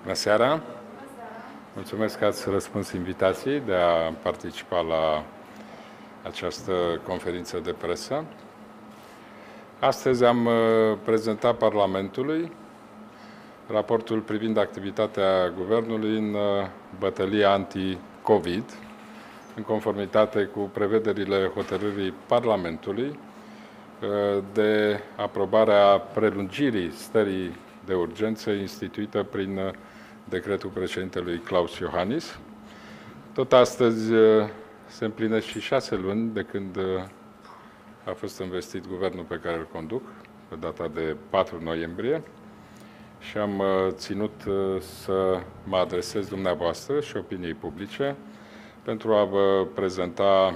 Bună seara! Mulțumesc că ați răspuns invitației de a participa la această conferință de presă. Astăzi am prezentat Parlamentului raportul privind activitatea Guvernului în bătălia anti-COVID, în conformitate cu prevederile hotărârii Parlamentului de aprobarea prelungirii stării de urgență instituită prin decretul președintelui Klaus Iohannis. Tot astăzi se împlinesc și 6 luni de când a fost investit guvernul pe care îl conduc, pe data de 4 noiembrie, și am ținut să mă adresez dumneavoastră și opiniei publice pentru a vă prezenta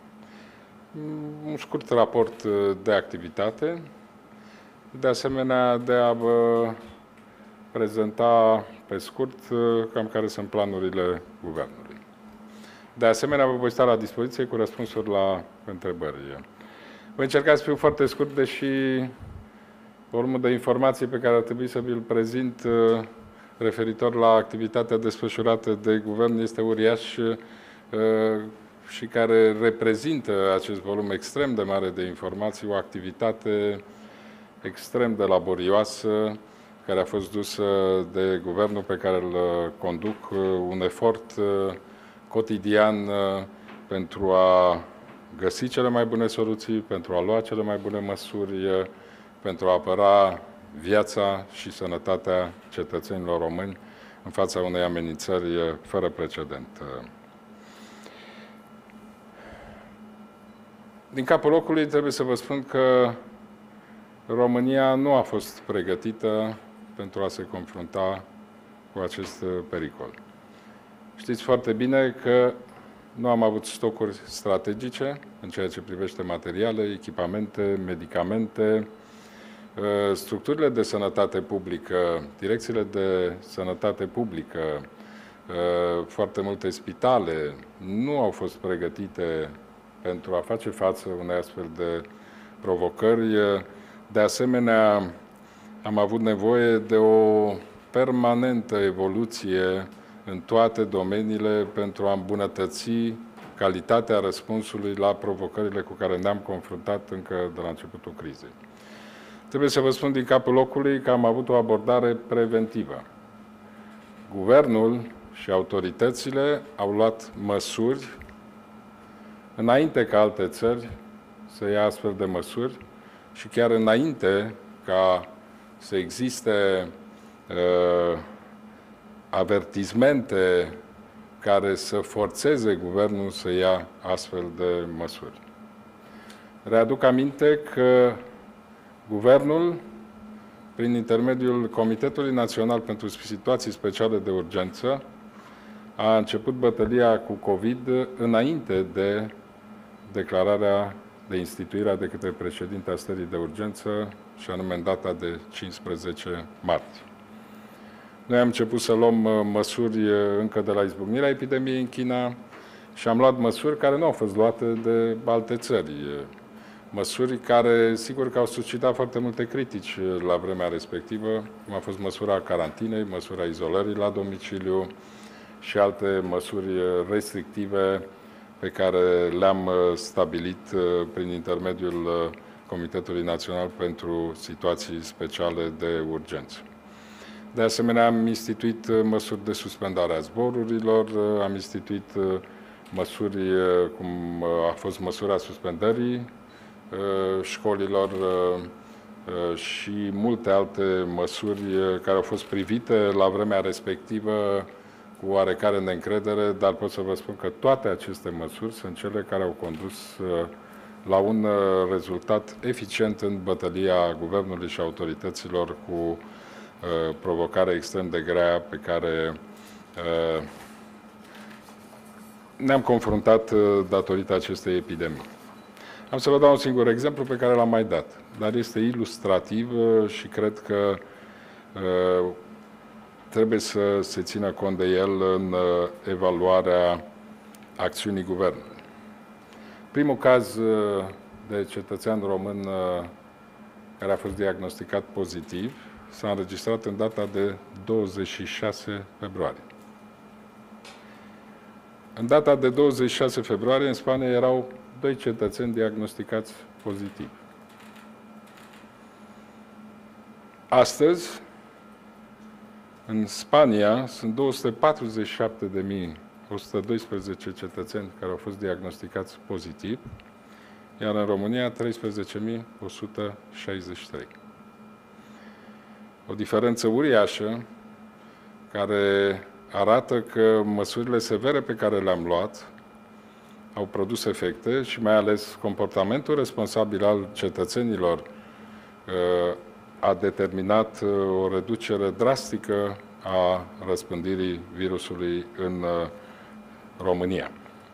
un scurt raport de activitate, de asemenea de a vă prezenta pe scurt cam care sunt planurile Guvernului. De asemenea, vă voi sta la dispoziție cu răspunsuri la întrebări. Voi încerca să fiu foarte scurt, deși volumul de informații pe care ar trebui să vi-l prezint referitor la activitatea desfășurată de Guvern este uriaș și care reprezintă acest volum extrem de mare de informații, o activitate extrem de laborioasă, care a fost dusă de guvernul pe care îl conduc, un efort cotidian pentru a găsi cele mai bune soluții, pentru a lua cele mai bune măsuri, pentru a apăra viața și sănătatea cetățenilor români în fața unei amenințări fără precedent. Din capul locului trebuie să vă spun că România nu a fost pregătită pentru a se confrunta cu acest pericol. Știți foarte bine că nu am avut stocuri strategice în ceea ce privește materiale, echipamente, medicamente, structurile de sănătate publică, direcțiile de sănătate publică, foarte multe spitale nu au fost pregătite pentru a face față unei astfel de provocări. De asemenea, am avut nevoie de o permanentă evoluție în toate domeniile pentru a îmbunătăți calitatea răspunsului la provocările cu care ne-am confruntat încă de la începutul crizei. Trebuie să vă spun din capul locului că am avut o abordare preventivă. Guvernul și autoritățile au luat măsuri înainte ca alte țări să ia astfel de măsuri și chiar înainte ca să existe avertismente care să forțeze guvernul să ia astfel de măsuri. Readuc aminte că guvernul, prin intermediul Comitetului Național pentru Situații Speciale de Urgență, a început bătălia cu COVID înainte de declararea de instituirea de către președintele stării de urgență, și anume în data de 15 martie. Noi am început să luăm măsuri încă de la izbucnirea epidemiei în China și am luat măsuri care nu au fost luate de alte țări. Măsuri care, sigur că au suscitat foarte multe critici la vremea respectivă, cum a fost măsura carantinei, măsura izolării la domiciliu și alte măsuri restrictive pe care le-am stabilit prin intermediul Comitetului Național pentru Situații Speciale de Urgență. De asemenea, am instituit măsuri de suspendare a zborurilor, am instituit măsuri cum a fost măsura suspendării școlilor și multe alte măsuri care au fost privite la vremea respectivă cu oarecare neîncredere, dar pot să vă spun că toate aceste măsuri sunt cele care au condus la un rezultat eficient în bătălia guvernului și autorităților cu provocarea extrem de grea pe care ne-am confruntat datorită acestei epidemii. Am să vă dau un singur exemplu pe care l-am mai dat, dar este ilustrativ și cred că trebuie să se țină cont de el în evaluarea acțiunii guvernului. Primul caz de cetățean român care a fost diagnosticat pozitiv s-a înregistrat în data de 26 februarie. În data de 26 februarie, în Spania, erau 2 cetățeni diagnosticați pozitivi. Astăzi, în Spania, sunt 247.112 cetățeni care au fost diagnosticați pozitiv, iar în România 13.163. O diferență uriașă care arată că măsurile severe pe care le-am luat au produs efecte și mai ales comportamentul responsabil al cetățenilor a determinat o reducere drastică a răspândirii virusului în România.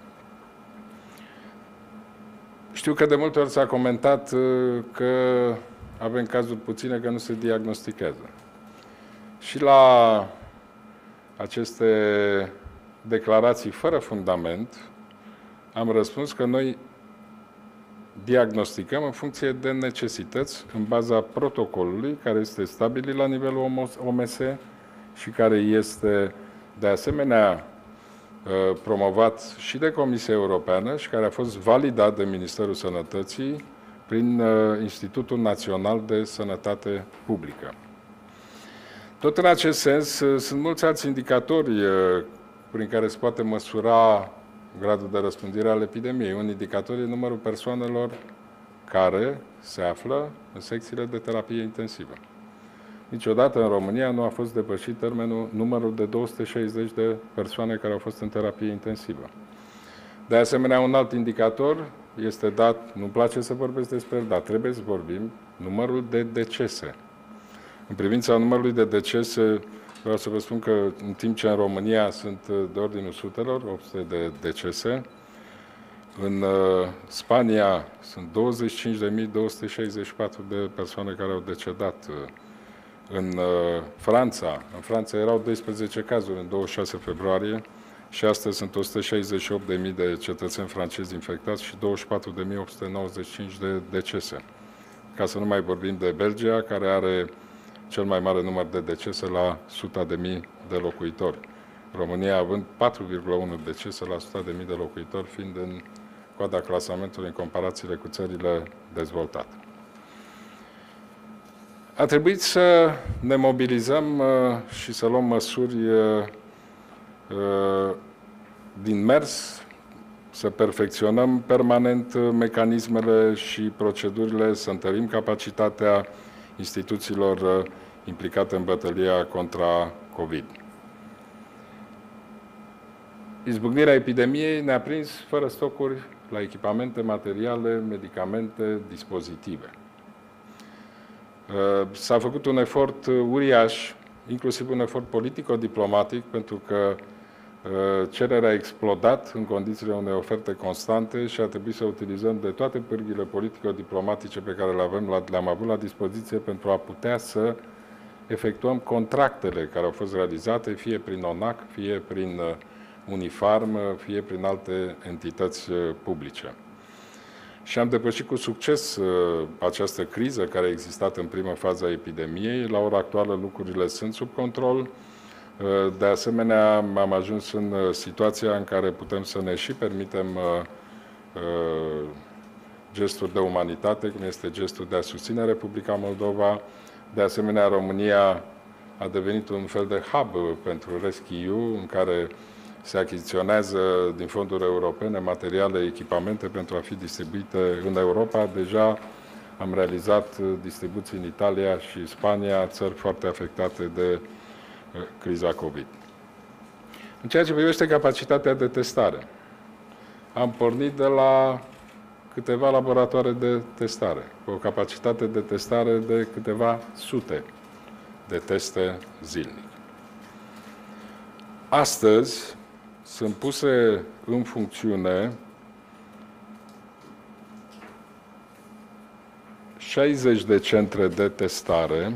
Știu că de multe ori s-a comentat că avem cazuri puține că nu se diagnostichează. Și la aceste declarații fără fundament am răspuns că noi diagnosticăm în funcție de necesități, în baza protocolului care este stabilit la nivelul OMS și care este de asemenea promovat și de Comisia Europeană și care a fost validat de Ministerul Sănătății prin Institutul Național de Sănătate Publică. Tot în acest sens, sunt mulți alți indicatori prin care se poate măsura gradul de răspândire al epidemiei. Un indicator e numărul persoanelor care se află în secțiile de terapie intensivă. Niciodată în România nu a fost depășit numărul de 260 de persoane care au fost în terapie intensivă. De asemenea, un alt indicator este dat, nu-mi place să vorbesc despre el, dar trebuie să vorbim, numărul de decese. În privința numărului de decese, vreau să vă spun că în timp ce în România sunt de ordinul sutelor, 800 de decese, în Spania sunt 25.264 de persoane care au decedat. În Franța erau 12 cazuri în 26 februarie și astăzi sunt 168.000 de cetățeni francezi infectați și 24.895 de decese. Ca să nu mai vorbim de Belgia, care are cel mai mare număr de decese la 100.000 de locuitori. România având 4,1 decese la 100.000 de locuitori, fiind în coada clasamentului în comparațiile cu țările dezvoltate. A trebuit să ne mobilizăm și să luăm măsuri din mers, să perfecționăm permanent mecanismele și procedurile, să întărim capacitatea instituțiilor implicate în bătălia contra COVID. Izbucnirea epidemiei ne-a prins fără stocuri la echipamente, materiale, medicamente, dispozitive. S-a făcut un efort uriaș, inclusiv un efort politico-diplomatic, pentru că cererea a explodat în condițiile unei oferte constante și a trebuit să utilizăm de toate pârghile politico-diplomatice pe care le-am avut la dispoziție pentru a putea să efectuăm contractele care au fost realizate, fie prin ONAC, fie prin Unifarm, fie prin alte entități publice. Și am depășit cu succes această criză care a existat în prima fază a epidemiei. La ora actuală lucrurile sunt sub control. De asemenea, am ajuns în situația în care putem să ne și permitem gesturi de umanitate, cum este gestul de a susține Republica Moldova. De asemenea, România a devenit un fel de hub pentru RescEU, în care se achiziționează din fonduri europene materiale, echipamente pentru a fi distribuite în Europa. Deja am realizat distribuții în Italia și Spania, țări foarte afectate de criza COVID. În ceea ce privește capacitatea de testare, am pornit de la câteva laboratoare de testare, cu o capacitate de testare de câteva sute de teste zilnic. Astăzi sunt puse în funcțiune 60 de centre de testare,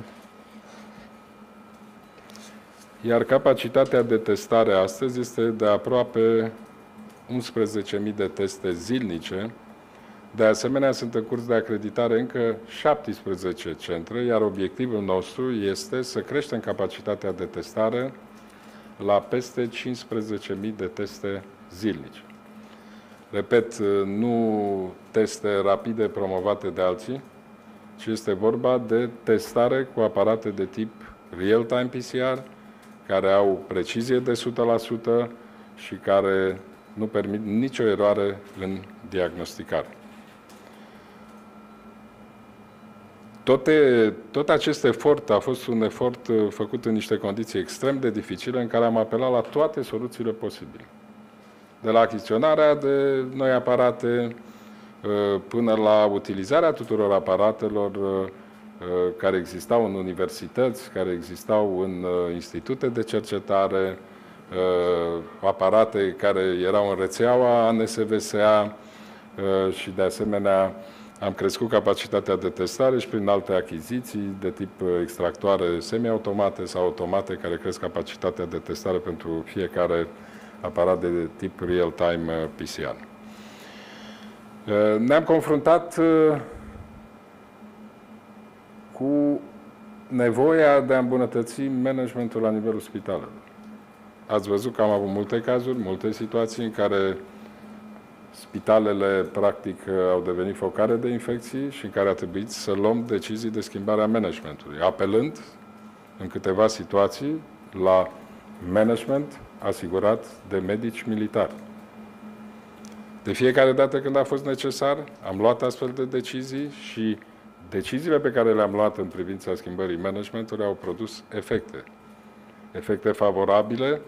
iar capacitatea de testare astăzi este de aproape 11.000 de teste zilnice, De asemenea, sunt în curs de acreditare încă 17 centre, iar obiectivul nostru este să creștem capacitatea de testare la peste 15.000 de teste zilnice. Repet, nu teste rapide promovate de alții, ci este vorba de testare cu aparate de tip real-time PCR, care au precizie de 100% și care nu permit nicio eroare în diagnosticare. Tot acest efort a fost un efort făcut în niște condiții extrem de dificile, în care am apelat la toate soluțiile posibile. De la achiziționarea de noi aparate până la utilizarea tuturor aparatelor care existau în universități, care existau în institute de cercetare, aparate care erau în rețeaua ANSVSA și, de asemenea, am crescut capacitatea de testare și prin alte achiziții de tip extractoare semi-automate sau automate care cresc capacitatea de testare pentru fiecare aparat de tip real-time PCR. Ne-am confruntat cu nevoia de a îmbunătăți managementul la nivelul spitalelor. Ați văzut că am avut multe cazuri, multe situații în care spitalele, practic, au devenit focare de infecții și în care a trebuit să luăm decizii de schimbare a managementului, apelând în câteva situații la management asigurat de medici militari. De fiecare dată când a fost necesar, am luat astfel de decizii și deciziile pe care le-am luat în privința schimbării managementului au produs efecte. Efecte favorabile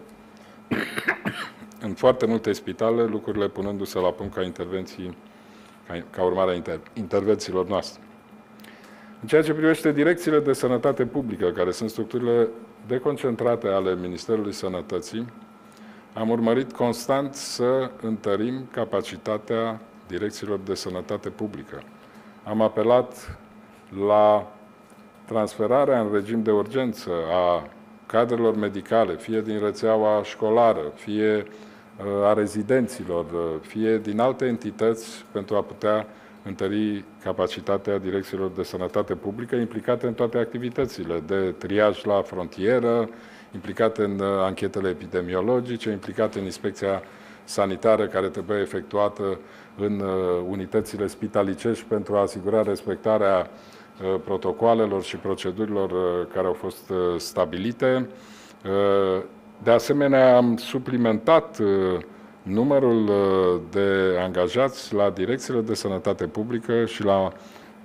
în foarte multe spitale, lucrurile punându-se la punct ca urmare a intervențiilor noastre. În ceea ce privește direcțiile de sănătate publică, care sunt structurile deconcentrate ale Ministerului Sănătății, am urmărit constant să întărim capacitatea direcțiilor de sănătate publică. Am apelat la transferarea în regim de urgență a cadrelor medicale, fie din rețeaua școlară, fie a rezidenților, fie din alte entități, pentru a putea întări capacitatea direcțiilor de sănătate publică implicate în toate activitățile, de triaj la frontieră, implicate în anchetele epidemiologice, implicate în inspecția sanitară care trebuie efectuată în unitățile spitalicești pentru a asigura respectarea protocoalelor și procedurilor care au fost stabilite. De asemenea, am suplimentat numărul de angajați la direcțiile de sănătate publică și la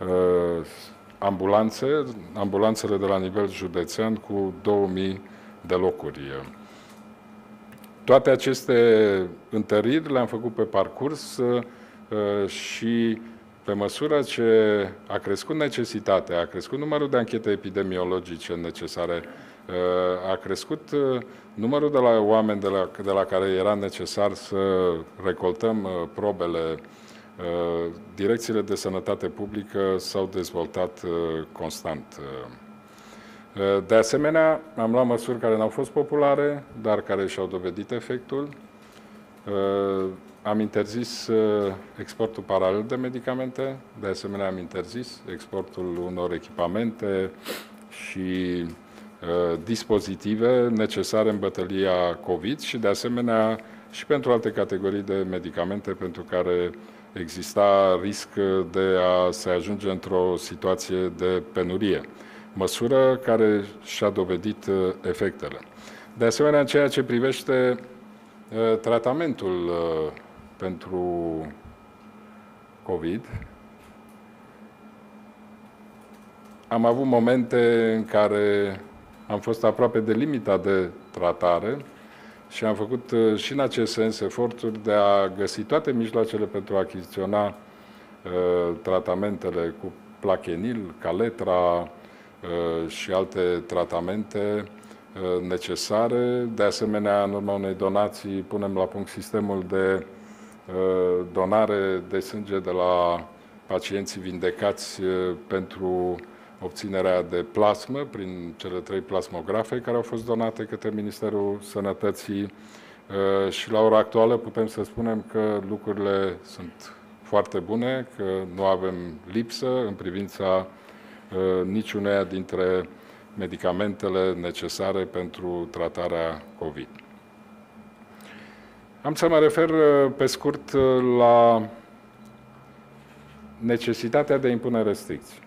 ambulanțele de la nivel județean cu 2000 de locuri. Toate aceste întăriri le-am făcut pe parcurs și pe măsură ce a crescut necesitatea, a crescut numărul de anchete epidemiologice necesare, a crescut numărul de la oameni de la care era necesar să recoltăm probele, direcțiile de sănătate publică s-au dezvoltat constant. De asemenea, am luat măsuri care n-au fost populare, dar care și-au dovedit efectul. Am interzis exportul paralel de medicamente, de asemenea am interzis exportul unor echipamente și dispozitive necesare în bătălia COVID și de asemenea și pentru alte categorii de medicamente pentru care exista risc de a se ajunge într-o situație de penurie. Măsură care și-a dovedit efectele. De asemenea, în ceea ce privește tratamentul pentru COVID, am avut momente în care am fost aproape de limita de tratare și am făcut și în acest sens eforturi de a găsi toate mijloacele pentru a achiziționa tratamentele cu Plaquenil, Caletra și alte tratamente necesare. De asemenea, în urma unei donații, punem la punct sistemul de donare de sânge de la pacienții vindecați pentru obținerea de plasmă prin cele 3 plasmografe care au fost donate către Ministerul Sănătății și la ora actuală putem să spunem că lucrurile sunt foarte bune, că nu avem lipsă în privința niciuneia dintre medicamentele necesare pentru tratarea COVID. Am să mă refer pe scurt la necesitatea de a impune restricții.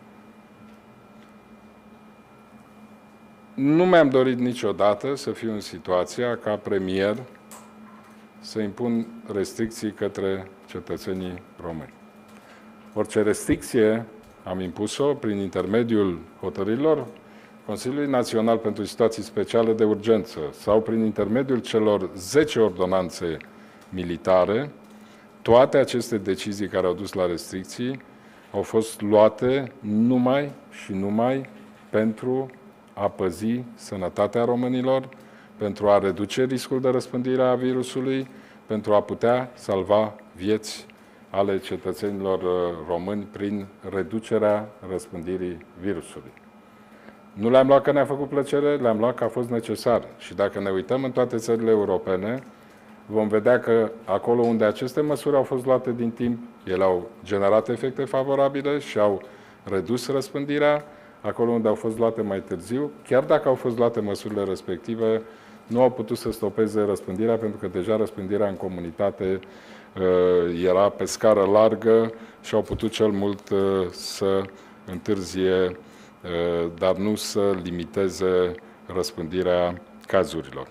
Nu mi-am dorit niciodată să fiu în situația ca premier să impun restricții către cetățenii români. Orice restricție am impus-o prin intermediul hotărârilor Consiliului Național pentru Situații Speciale de Urgență sau prin intermediul celor 10 ordonanțe militare, toate aceste decizii care au dus la restricții au fost luate numai și numai pentru a păzi sănătatea românilor, pentru a reduce riscul de răspândire a virusului, pentru a putea salva vieți ale cetățenilor români prin reducerea răspândirii virusului. Nu le-am luat că ne-a făcut plăcere, le-am luat că a fost necesar. Și dacă ne uităm în toate țările europene, vom vedea că acolo unde aceste măsuri au fost luate din timp, ele au generat efecte favorabile și au redus răspândirea. Acolo unde au fost luate mai târziu, chiar dacă au fost luate măsurile respective, nu au putut să stopeze răspândirea, pentru că deja răspândirea în comunitate era pe scară largă și au putut cel mult să întârzie, dar nu să limiteze răspândirea cazurilor.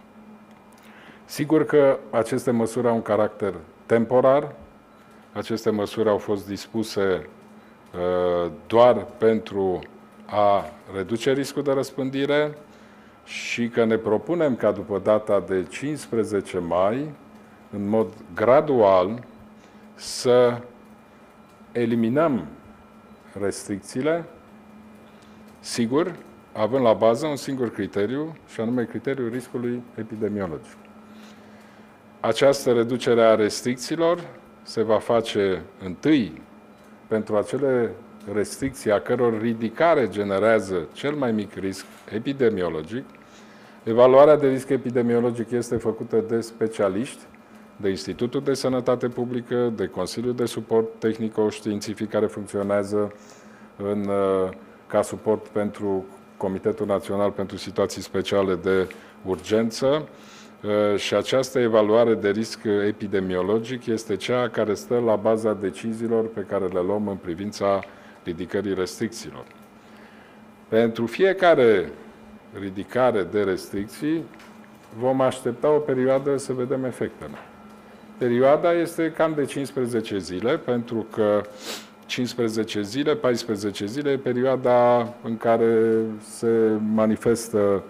Sigur că aceste măsuri au un caracter temporar, aceste măsuri au fost dispuse doar pentru a reduce riscul de răspândire și că ne propunem ca după data de 15 mai, în mod gradual, să eliminăm restricțiile, sigur, având la bază un singur criteriu, și anume criteriul riscului epidemiologic. Această reducere a restricțiilor se va face întâi pentru acele restricții a căror ridicare generează cel mai mic risc epidemiologic. Evaluarea de risc epidemiologic este făcută de specialiști, de Institutul de Sănătate Publică, de Consiliul de Suport Tehnico-Științific care funcționează ca suport pentru Comitetul Național pentru Situații Speciale de Urgență. Și această evaluare de risc epidemiologic este cea care stă la baza deciziilor pe care le luăm în privința ridicării restricțiilor. Pentru fiecare ridicare de restricții vom aștepta o perioadă să vedem efectele. Perioada este cam de 15 zile, pentru că 15 zile, 14 zile e perioada în care se manifestă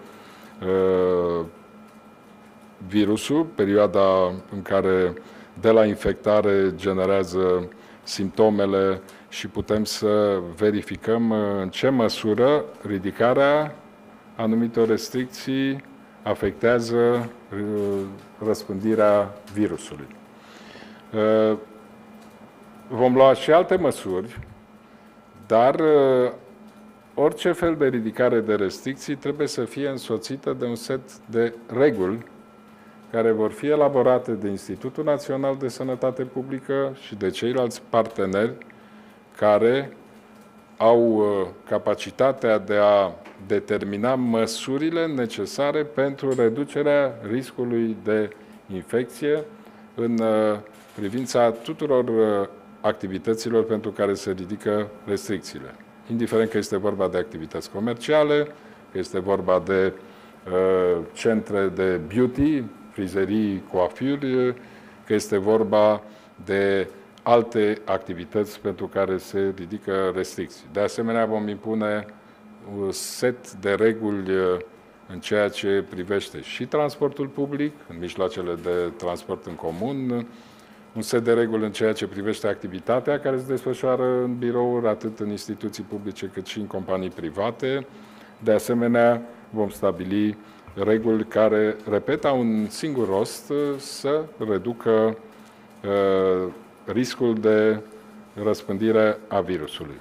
virusul, perioada în care de la infectare generează simptomele și putem să verificăm în ce măsură ridicarea anumitor restricții afectează răspândirea virusului. Vom lua și alte măsuri, dar orice fel de ridicare de restricții trebuie să fie însoțită de un set de reguli care vor fi elaborate de Institutul Național de Sănătate Publică și de ceilalți parteneri care au capacitatea de a determina măsurile necesare pentru reducerea riscului de infecție în privința tuturor activităților pentru care se ridică restricțiile. Indiferent că este vorba de activități comerciale, că este vorba de centre de beauty, frizerii, coafuri, că este vorba de alte activități pentru care se ridică restricții. De asemenea, vom impune un set de reguli în ceea ce privește și transportul public, în mijloacele de transport în comun, un set de reguli în ceea ce privește activitatea care se desfășoară în birouri, atât în instituții publice cât și în companii private. De asemenea, vom stabili reguli care, repet, au un singur rost, să reducă riscul de răspândire a virusului.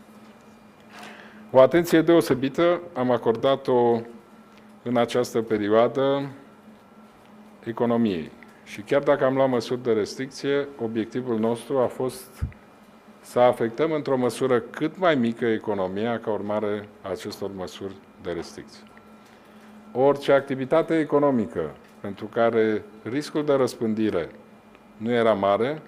O atenție deosebită am acordat-o în această perioadă economiei. Și chiar dacă am luat măsuri de restricție, obiectivul nostru a fost să afectăm într-o măsură cât mai mică economia ca urmare a acestor măsuri de restricție. Orice activitate economică pentru care riscul de răspândire nu era mare,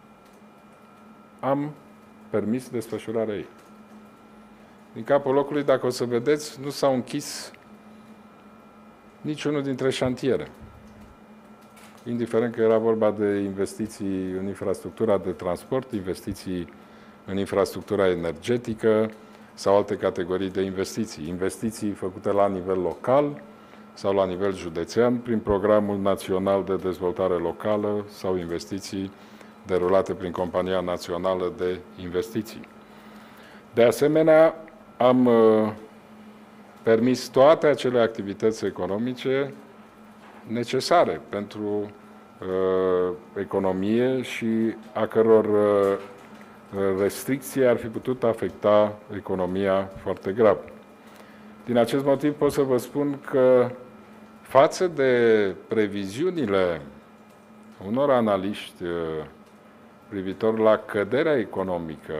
am permis desfășurarea ei. Din capul locului, dacă o să vedeți, nu s-au închis niciunul dintre șantiere. Indiferent că era vorba de investiții în infrastructura de transport, investiții în infrastructura energetică sau alte categorii de investiții. Investiții făcute la nivel local sau la nivel județean prin Programul Național de Dezvoltare Locală sau investiții derulate prin Compania Națională de Investiții. De asemenea, am permis toate acele activități economice necesare pentru economie și a căror restricție ar fi putut afecta economia foarte grav. Din acest motiv pot să vă spun că față de previziunile unor analiști privitor la căderea economică,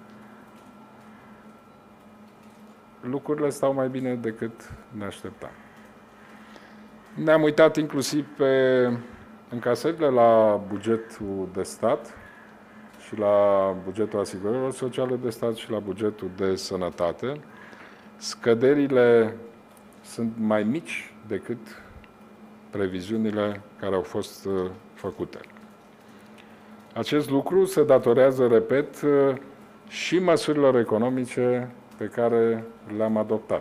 lucrurile stau mai bine decât ne așteptam. Ne-am uitat inclusiv pe încasările la bugetul de stat și la bugetul asigurărilor sociale de stat și la bugetul de sănătate. Scăderile sunt mai mici decât previziunile care au fost făcute. Acest lucru se datorează, repet, și măsurilor economice pe care le-am adoptat.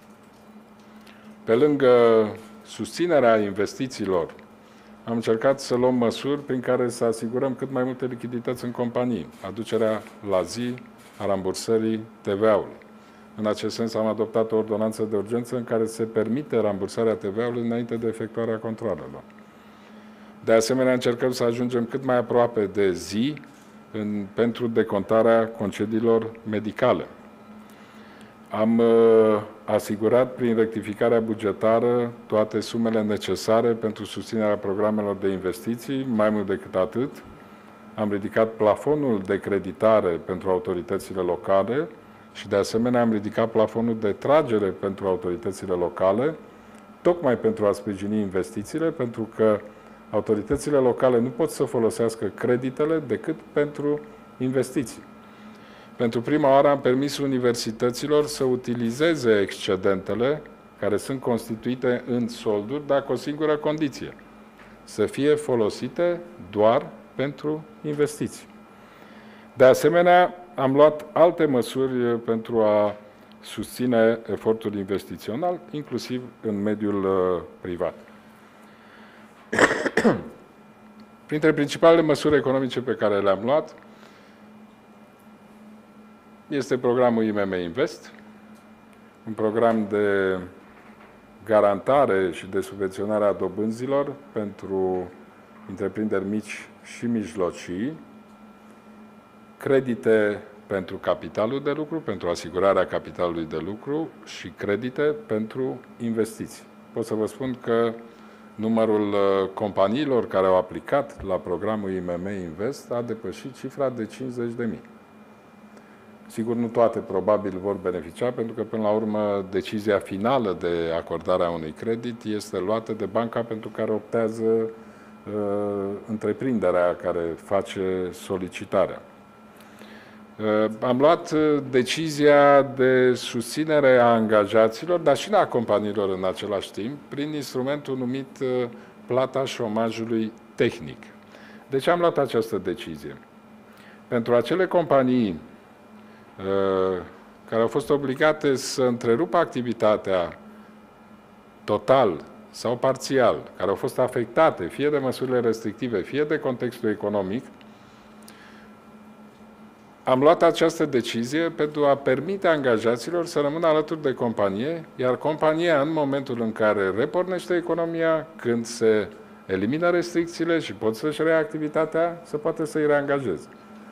Pe lângă susținerea investițiilor, am încercat să luăm măsuri prin care să asigurăm cât mai multe lichidități în companii, aducerea la zi a rambursării TVA-ului. În acest sens am adoptat o ordonanță de urgență în care se permite rambursarea TVA-ului înainte de efectuarea controalelor. De asemenea, încercăm să ajungem cât mai aproape de zi pentru decontarea concediilor medicale. Am asigurat prin rectificarea bugetară toate sumele necesare pentru susținerea programelor de investiții. Mai mult decât atât, am ridicat plafonul de creditare pentru autoritățile locale și, de asemenea, am ridicat plafonul de tragere pentru autoritățile locale, tocmai pentru a sprijini investițiile, pentru că autoritățile locale nu pot să folosească creditele decât pentru investiții. Pentru prima oară am permis universităților să utilizeze excedentele care sunt constituite în solduri, dar cu o singură condiție: să fie folosite doar pentru investiții. De asemenea, am luat alte măsuri pentru a susține efortul investițional, inclusiv în mediul privat. Printre principalele măsuri economice pe care le-am luat este programul IMM Invest, un program de garantare și de subvenționare a dobânzilor pentru întreprinderi mici și mijlocii, credite pentru capitalul de lucru, pentru asigurarea capitalului de lucru și credite pentru investiții. Pot să vă spun că numărul companiilor care au aplicat la programul IMM Invest a depășit cifra de 50.000. Sigur, nu toate probabil vor beneficia, pentru că, până la urmă, decizia finală de acordare a unui credit este luată de banca pentru care optează întreprinderea care face solicitarea. Am luat decizia de susținere a angajaților, dar și a companiilor în același timp, prin instrumentul numit plata șomajului tehnic. De ce am luat această decizie? Pentru acele companii care au fost obligate să întrerupă activitatea total sau parțial, care au fost afectate fie de măsurile restrictive, fie de contextul economic, am luat această decizie pentru a permite angajaților să rămână alături de companie, iar compania, în momentul în care repornește economia, când se elimină restricțiile și pot să-și reia activitatea, să poată să-i reangajeze.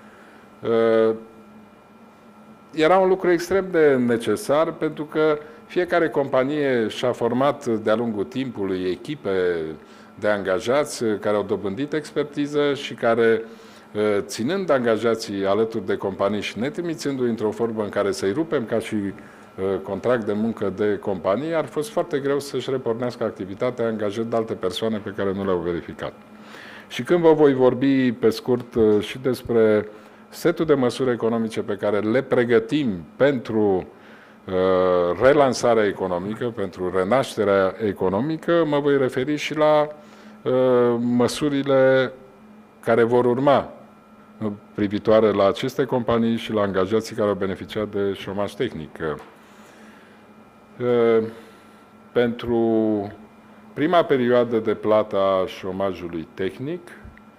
Era un lucru extrem de necesar, pentru că fiecare companie și-a format de-a lungul timpului echipe de angajați care au dobândit expertiză și care, ținând angajații alături de companii și netrimițându-i într-o formă în care să-i rupem ca și contract de muncă de companie, ar fost foarte greu să-și repornească activitatea angajând alte persoane pe care nu le-au verificat. Și când vă voi vorbi pe scurt și despre setul de măsuri economice pe care le pregătim pentru relansarea economică, pentru renașterea economică, mă voi referi și la măsurile care vor urma privitoare la aceste companii și la angajații care au beneficiat de șomaj tehnic. Pentru prima perioadă de plată a șomajului tehnic,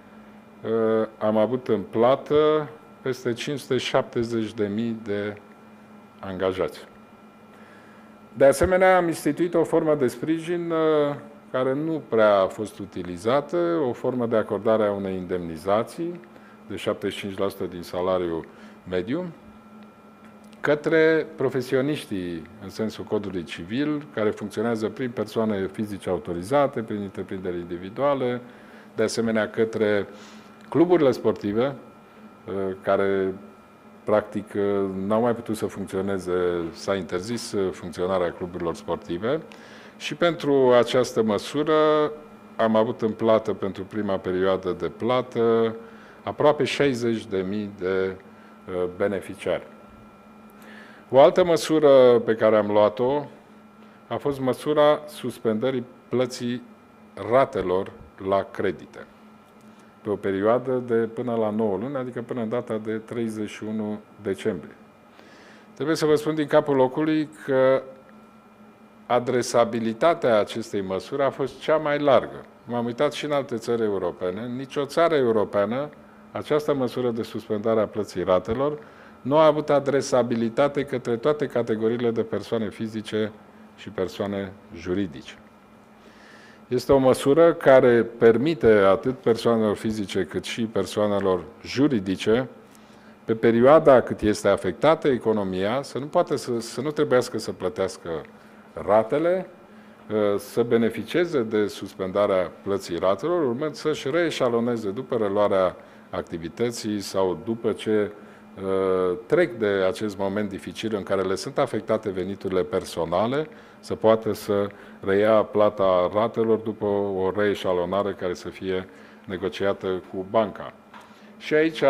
am avut în plată peste 570.000 de angajați. De asemenea, am instituit o formă de sprijin care nu prea a fost utilizată, o formă de acordare a unei indemnizații de 75% din salariul mediu către profesioniștii în sensul codului civil, care funcționează prin persoane fizice autorizate, prin întreprinderi individuale, de asemenea către cluburile sportive, care practic n-au mai putut să funcționeze, s-a interzis funcționarea cluburilor sportive și pentru această măsură am avut în plată pentru prima perioadă de plată aproape 60.000 de beneficiari. O altă măsură pe care am luat-o a fost măsura suspendării plății ratelor la credite pe o perioadă de până la 9 luni, adică până în data de 31 decembrie. Trebuie să vă spun din capul locului că adresabilitatea acestei măsuri a fost cea mai largă. M-am uitat și în alte țări europene. În nicio țară europeană această măsură de suspendare a plății ratelor nu a avut adresabilitate către toate categoriile de persoane fizice și persoane juridice. Este o măsură care permite atât persoanelor fizice cât și persoanelor juridice, pe perioada cât este afectată economia, să nu trebuiască să plătească ratele, să beneficieze de suspendarea plății ratelor, urmând să-și reeșaloneze după reluarea activității sau după ce trec de acest moment dificil în care le sunt afectate veniturile personale, să poată să reia plata ratelor după o reeșalonare care să fie negociată cu banca. Și aici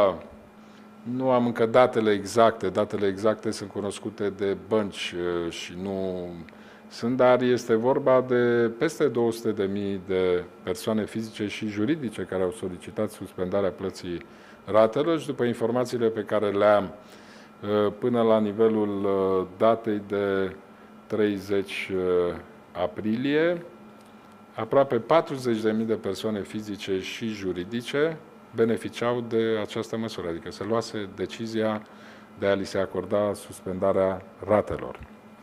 nu am încă datele exacte sunt cunoscute de bănci și nu sunt, dar este vorba de peste 200.000 de persoane fizice și juridice care au solicitat suspendarea plății ratelor și după informațiile pe care le am până la nivelul datei de 30 aprilie, aproape 40.000 de persoane fizice și juridice beneficiau de această măsură, adică se luase decizia de a li se acorda suspendarea ratelor.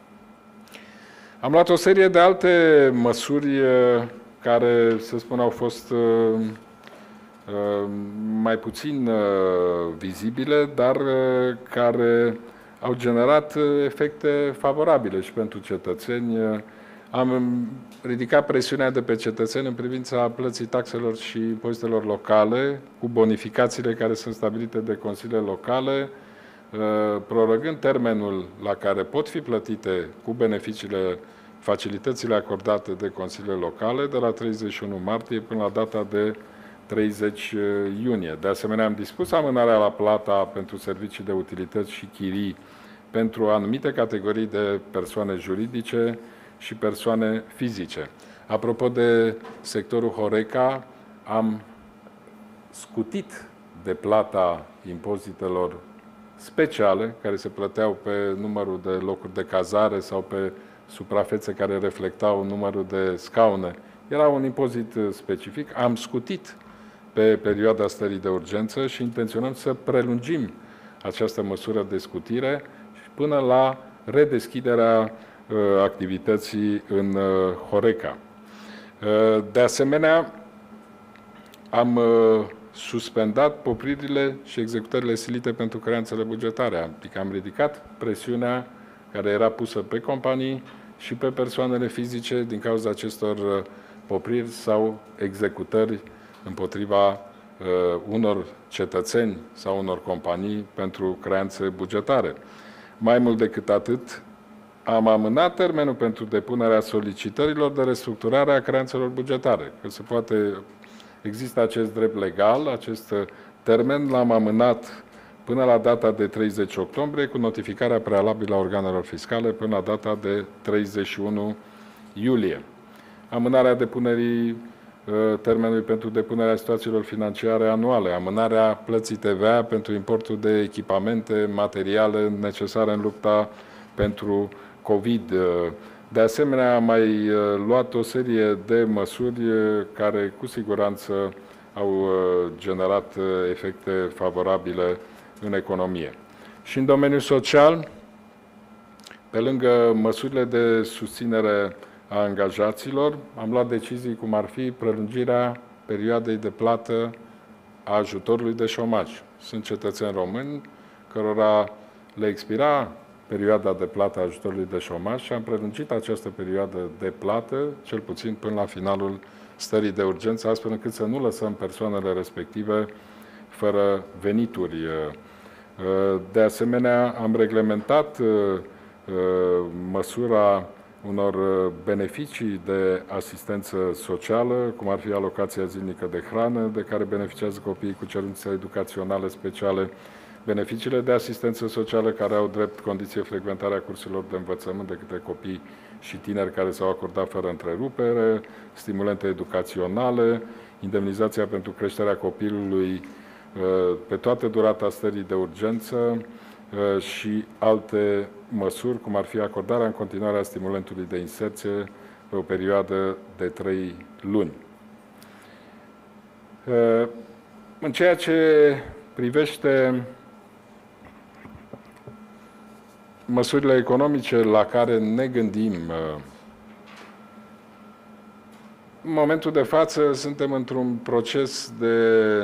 Am luat o serie de alte măsuri care, să spun, au fost mai puțin vizibile, dar care au generat efecte favorabile și pentru cetățeni. Am ridicat presiunea de pe cetățeni în privința plății taxelor și impozitelor locale, cu bonificațiile care sunt stabilite de consiliile locale, prorogând termenul la care pot fi plătite cu beneficiile, facilitățile acordate de consiliile locale, de la 31 martie până la data de 30 iunie. De asemenea, am dispus amânarea la plata pentru servicii de utilități și chirii pentru anumite categorii de persoane juridice și persoane fizice. Apropo de sectorul Horeca, am scutit de plata impozitelor speciale, care se plăteau pe numărul de locuri de cazare sau pe suprafețe care reflectau numărul de scaune. Era un impozit specific. Am scutit pe perioada stării de urgență și intenționăm să prelungim această măsură de scutire până la redeschiderea activității în Horeca. De asemenea, am suspendat popririle și executările silite pentru creanțele bugetare, adică am ridicat presiunea care era pusă pe companii și pe persoanele fizice din cauza acestor opriri sau executări împotriva unor cetățeni sau unor companii pentru creanțe bugetare. Mai mult decât atât, am amânat termenul pentru depunerea solicitărilor de restructurare a creanțelor bugetare. Că se poate, există acest drept legal, acest termen l-am amânat până la data de 30 octombrie, cu notificarea prealabilă a organelor fiscale până la data de 31 iulie. Amânarea depunerii termenului pentru depunerea situațiilor financiare anuale, amânarea plății TVA pentru importul de echipamente, materiale necesare în lupta pentru COVID. De asemenea, am mai luat o serie de măsuri care cu siguranță au generat efecte favorabile în economie. Și în domeniul social, pe lângă măsurile de susținere a angajaților, am luat decizii cum ar fi prelungirea perioadei de plată a ajutorului de șomaj. Sunt cetățeni români cărora le expira perioada de plată a ajutorului de șomaj și am prelungit această perioadă de plată, cel puțin până la finalul stării de urgență, astfel încât să nu lăsăm persoanele respective fără venituri. De asemenea, am reglementat măsura unor beneficii de asistență socială, cum ar fi alocația zilnică de hrană, de care beneficiază copiii cu cerințe educaționale speciale, beneficiile de asistență socială care au drept condiție frecventarea cursurilor de învățământ de către copii și tineri care s-au acordat fără întrerupere, stimulente educaționale, indemnizația pentru creșterea copilului pe toată durata stării de urgență și alte măsuri, cum ar fi acordarea în continuare a stimulentului de inserție pe o perioadă de 3 luni. În ceea ce privește măsurile economice la care ne gândim, în momentul de față suntem într-un proces de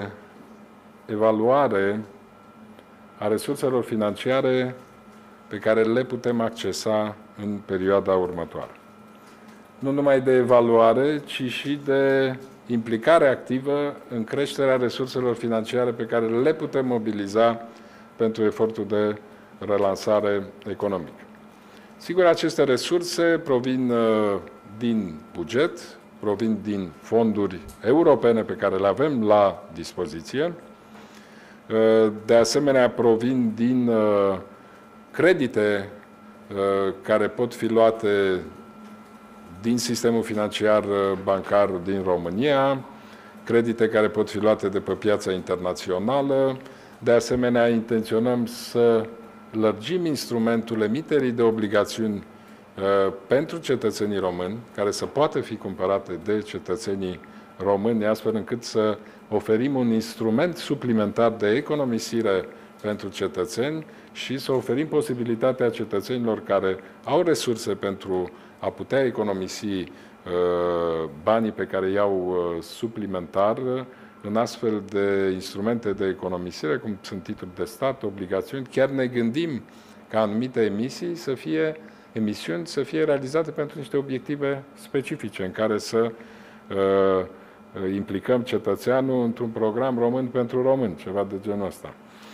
evaluare a resurselor financiare pe care le putem accesa în perioada următoare. Nu numai de evaluare, ci și de implicare activă în creșterea resurselor financiare pe care le putem mobiliza pentru efortul de relansare economică. Sigur, aceste resurse provin din buget, provin din fonduri europene pe care le avem la dispoziție, de asemenea provin din credite care pot fi luate din sistemul financiar bancar din România, credite care pot fi luate de pe piața internațională. De asemenea, intenționăm să lărgim instrumentul emiterii de obligațiuni pentru cetățenii români, care să poată fi cumpărate de cetățenii români, astfel încât să oferim un instrument suplimentar de economisire pentru cetățeni și să oferim posibilitatea cetățenilor care au resurse pentru a putea economisi banii pe care i-au suplimentar în astfel de instrumente de economisire, cum sunt titluri de stat, obligațiuni. Chiar ne gândim ca anumite emisiuni să fie realizate pentru niște obiective specifice, în care să implicăm cetățeanul într-un program român pentru români, ceva de genul ăsta.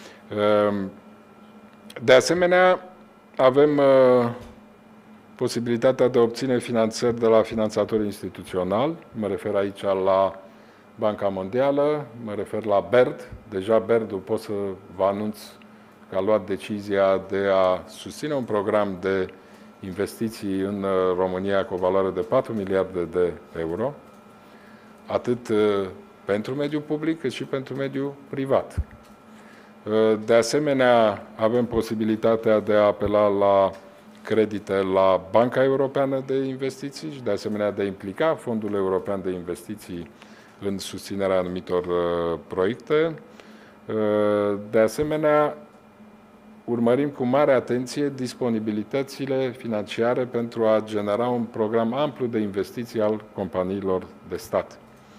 De asemenea, avem posibilitatea de a obține finanțări de la finanțatori instituționali. Mă refer aici la Banca Mondială, mă refer la BERD. Deja BERD-ul pot să vă anunț că a luat decizia de a susține un program de investiții în România cu o valoare de 4 miliarde de euro, atât pentru mediul public, cât și pentru mediul privat. De asemenea, avem posibilitatea de a apela la credite la Banca Europeană de Investiții și, de asemenea, de a implica Fondul European de Investiții în susținerea anumitor proiecte. De asemenea, urmărim cu mare atenție disponibilitățile financiare pentru a genera un program amplu de investiții al companiilor de stat.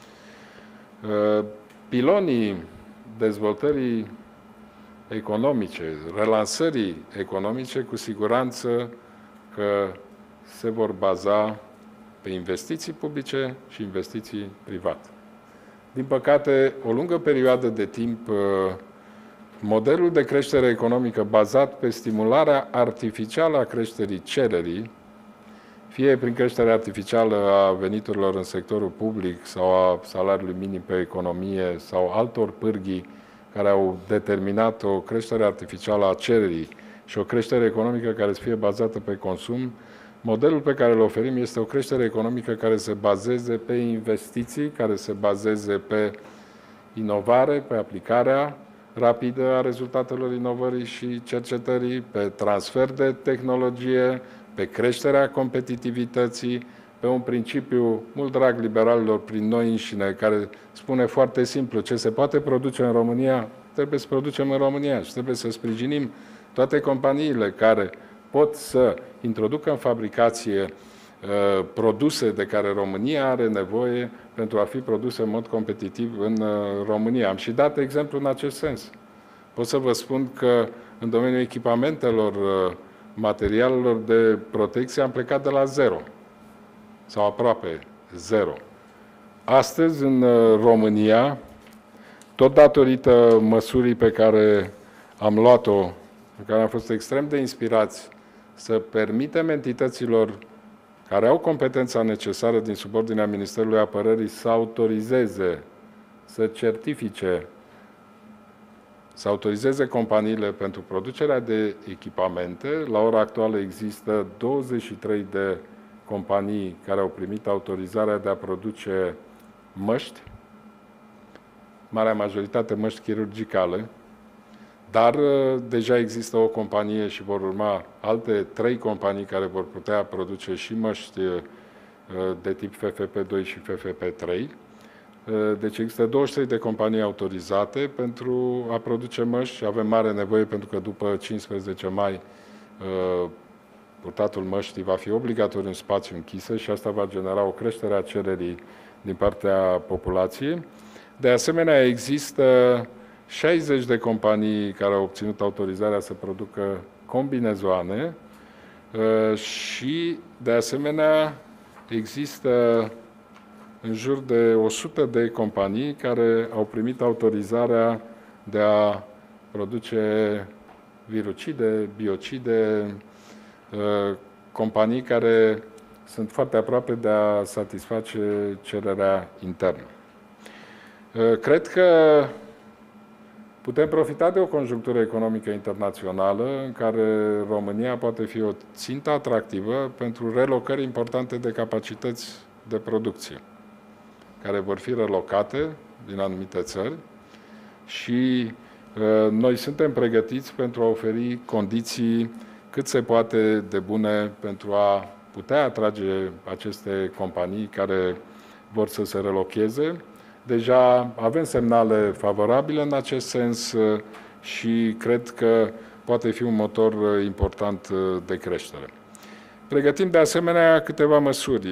Pilonii dezvoltării economice, relansării economice, cu siguranță că se vor baza pe investiții publice și investiții private. Din păcate, o lungă perioadă de timp, modelul de creștere economică bazat pe stimularea artificială a creșterii cererii, fie prin creșterea artificială a veniturilor în sectorul public sau a salariului minim pe economie sau altor pârghii care au determinat o creștere artificială a cererii și o creștere economică care să fie bazată pe consum, modelul pe care îl oferim este o creștere economică care se bazeze pe investiții, care se bazeze pe inovare, pe aplicarea rapidă a rezultatelor inovării și cercetării, pe transfer de tehnologie, pe creșterea competitivității, pe un principiu mult drag liberalilor prin noi înșine, care spune foarte simplu, ce se poate produce în România, trebuie să producem în România și trebuie să sprijinim toate companiile care pot să introducă în fabricație produse de care România are nevoie pentru a fi produse în mod competitiv în România. Am și dat exemplu în acest sens. Pot să vă spun că în domeniul echipamentelor, materialelor de protecție am plecat de la zero sau aproape zero. Astăzi, în România, tot datorită măsurii pe care am luat-o, în care am fost extrem de inspirați să permitem entităților care au competența necesară din subordinea Ministerului Apărării să autorizeze, să certifice, să autorizeze companiile pentru producerea de echipamente. La ora actuală există 23 de companii care au primit autorizarea de a produce măști, marea majoritate măști chirurgicale, dar deja există o companie și vor urma alte 3 companii care vor putea produce și măști de tip FFP2 și FFP3. Deci există 23 de companii autorizate pentru a produce măști și avem mare nevoie pentru că după 15 mai purtatul măștii va fi obligatoriu în spațiu închise și asta va genera o creștere a cererii din partea populației. De asemenea, există 60 de companii care au obținut autorizarea să producă combinezoane și, de asemenea, există în jur de 100 de companii care au primit autorizarea de a produce virucide, biocide, companii care sunt foarte aproape de a satisface cererea internă. Cred că putem profita de o conjunctură economică internațională în care România poate fi o țintă atractivă pentru relocări importante de capacități de producție, care vor fi relocate din anumite țări și noi suntem pregătiți pentru a oferi condiții cât se poate de bune pentru a putea atrage aceste companii care vor să se relocheze. Deja avem semnale favorabile în acest sens și cred că poate fi un motor important de creștere. Pregătim de asemenea câteva măsuri.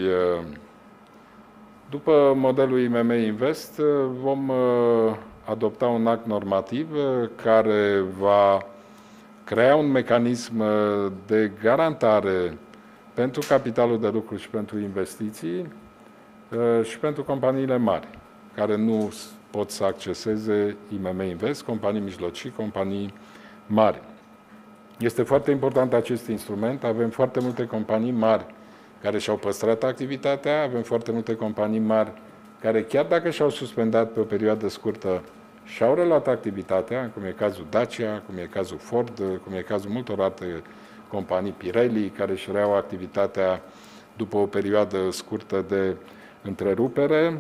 După modelul IMM Invest vom adopta un act normativ care va crea un mecanism de garantare pentru capitalul de lucru și pentru investiții și pentru companiile mari, care nu pot să acceseze IMM Invest, companii mijlocii, companii mari. Este foarte important acest instrument. Avem foarte multe companii mari care și-au păstrat activitatea, avem foarte multe companii mari care, chiar dacă și-au suspendat pe o perioadă scurtă, și-au reluat activitatea, cum e cazul Dacia, cum e cazul Ford, cum e cazul multor alte companii, Pirelli, care își reiau activitatea după o perioadă scurtă de întrerupere.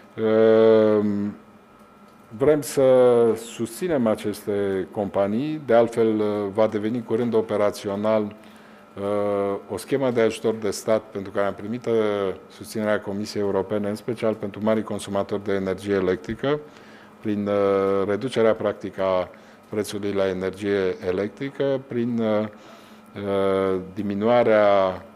Vrem să susținem aceste companii, de altfel va deveni curând operațional o schemă de ajutor de stat pentru care am primit susținerea Comisiei Europene, în special pentru marii consumatori de energie electrică, prin reducerea practică a prețului la energie electrică, prin diminuarea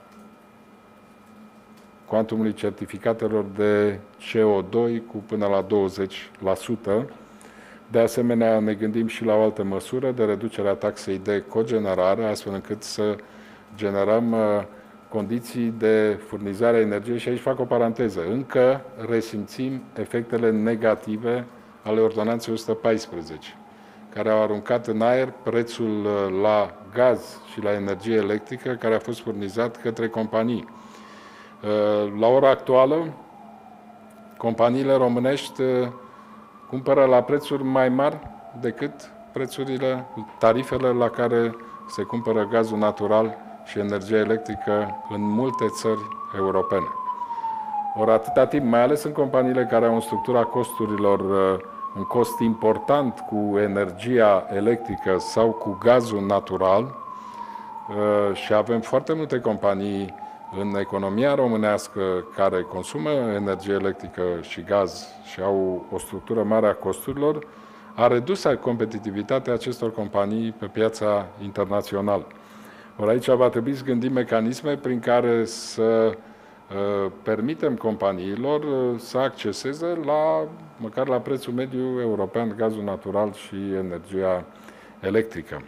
cuantumului certificatelor de CO2 cu până la 20%. De asemenea, ne gândim și la o altă măsură de reducere a taxei de cogenerare, astfel încât să generăm condiții de furnizare a energiei și aici fac o paranteză. Încă resimțim efectele negative ale Ordonanței 114, care au aruncat în aer prețul la gaz și la energie electrică care a fost furnizat către companii. La ora actuală, companiile românești cumpără la prețuri mai mari decât tarifele la care se cumpără gazul natural și energia electrică în multe țări europene. Ori atâta timp, mai ales în companiile care au în structura costurilor un cost important cu energia electrică sau cu gazul natural, și avem foarte multe companii în economia românească care consumă energie electrică și gaz și au o structură mare a costurilor, a redus competitivitatea acestor companii pe piața internațională. Ori aici va trebui să gândim mecanisme prin care să permitem companiilor să acceseze măcar la prețul mediu european gazul natural și energia electrică.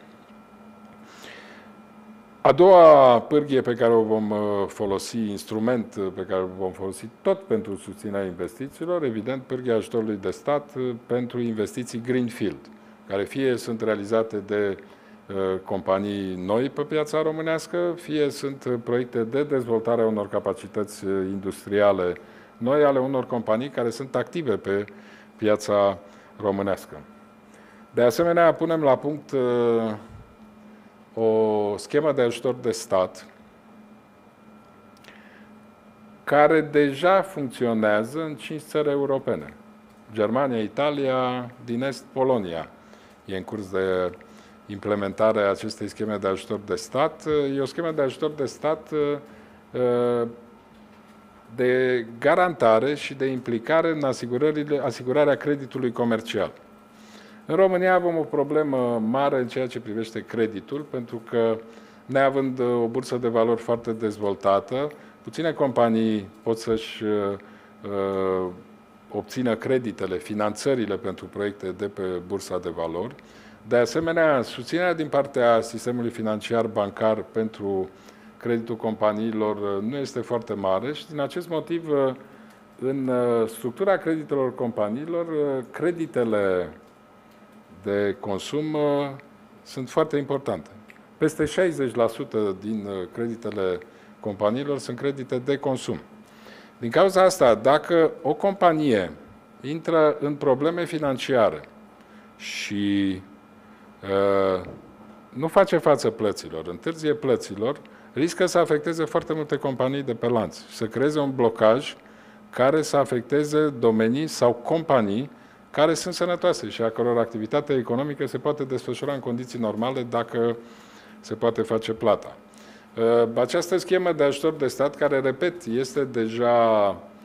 A doua pârghie pe care o vom folosi, instrument pe care o vom folosi tot pentru susținerea investițiilor, evident, pârghia ajutorului de stat pentru investiții greenfield, care fie sunt realizate de companii noi pe piața românească, fie sunt proiecte de dezvoltare a unor capacități industriale noi ale unor companii care sunt active pe piața românească. De asemenea, punem la punct o schemă de ajutor de stat care deja funcționează în 5 țări europene. Germania, Italia, din Est, Polonia. E în curs de implementare a acestei scheme de ajutor de stat. E o schemă de ajutor de stat de garantare și de implicare în asigurarea creditului comercial. În România avem o problemă mare în ceea ce privește creditul, pentru că, neavând o bursă de valori foarte dezvoltată, puține companii pot să-și obțină creditele, finanțările pentru proiecte de pe bursa de valori. De asemenea, susținerea din partea sistemului financiar bancar pentru creditul companiilor nu este foarte mare și, din acest motiv, în structura creditelor companiilor, creditele de consum sunt foarte importante. Peste 60% din creditele companiilor sunt credite de consum. Din cauza asta, dacă o companie intră în probleme financiare și nu face față plăților, întârzie plăților, riscă să afecteze foarte multe companii de pe lanț și să creeze un blocaj care să afecteze domenii sau companii care sunt sănătoase și a căror activitate economică se poate desfășura în condiții normale dacă se poate face plata. Această schemă de ajutor de stat, care, repet, este deja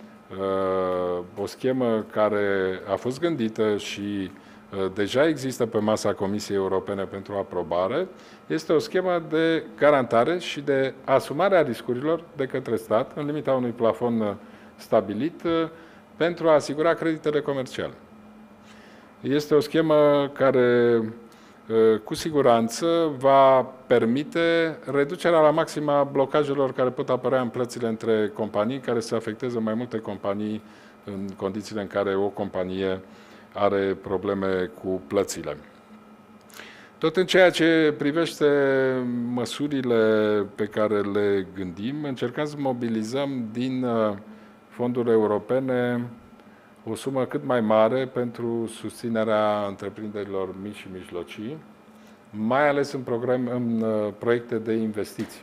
o schemă care a fost gândită și deja există pe masa Comisiei Europene pentru aprobare, este o schemă de garantare și de asumare a riscurilor de către stat, în limita unui plafon stabilit, pentru a asigura creditele comerciale. Este o schemă care, cu siguranță, va permite reducerea la maximă a blocajelor care pot apărea în plățile între companii, care să afecteze mai multe companii în condițiile în care o companie are probleme cu plățile. Tot în ceea ce privește măsurile pe care le gândim, încercăm să mobilizăm din fonduri europene o sumă cât mai mare pentru susținerea întreprinderilor mici și mijlocii, mai ales în proiecte de investiții.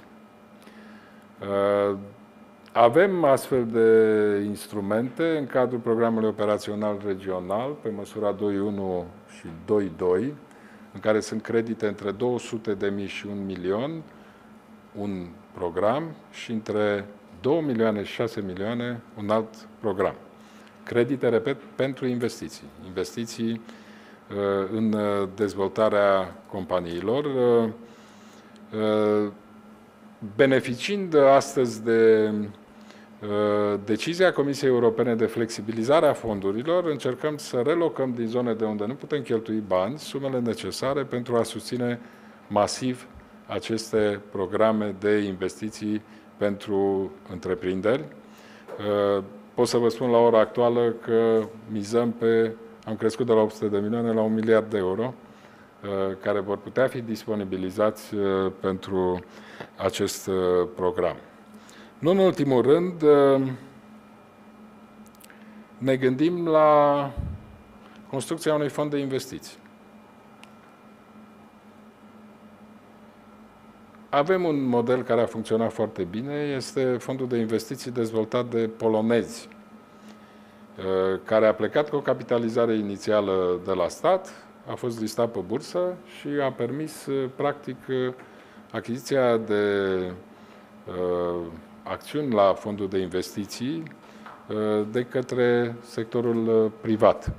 Avem astfel de instrumente în cadrul programului operațional regional, pe măsura 2.1 și 2.2, în care sunt credite între 200.000 și 1 milion, un program, și între 2 milioane și 6 milioane, un alt program. Credite, repet, pentru investiții. Investiții în dezvoltarea companiilor, beneficiind astăzi de decizia Comisiei Europene de flexibilizare a fondurilor, încercăm să relocăm din zone de unde nu putem cheltui bani sumele necesare pentru a susține masiv aceste programe de investiții pentru întreprinderi. Pot să vă spun la ora actuală că mizăm am crescut de la 800 de milioane la 1 miliard de euro, care vor putea fi disponibilizați pentru acest program. Nu în ultimul rând, ne gândim la construcția unui fond de investiții. Avem un model care a funcționat foarte bine, este fondul de investiții dezvoltat de polonezi, care a plecat cu o capitalizare inițială de la stat, a fost listat pe bursă și a permis, practic, achiziția de acțiuni la fondul de investiții de către sectorul privat.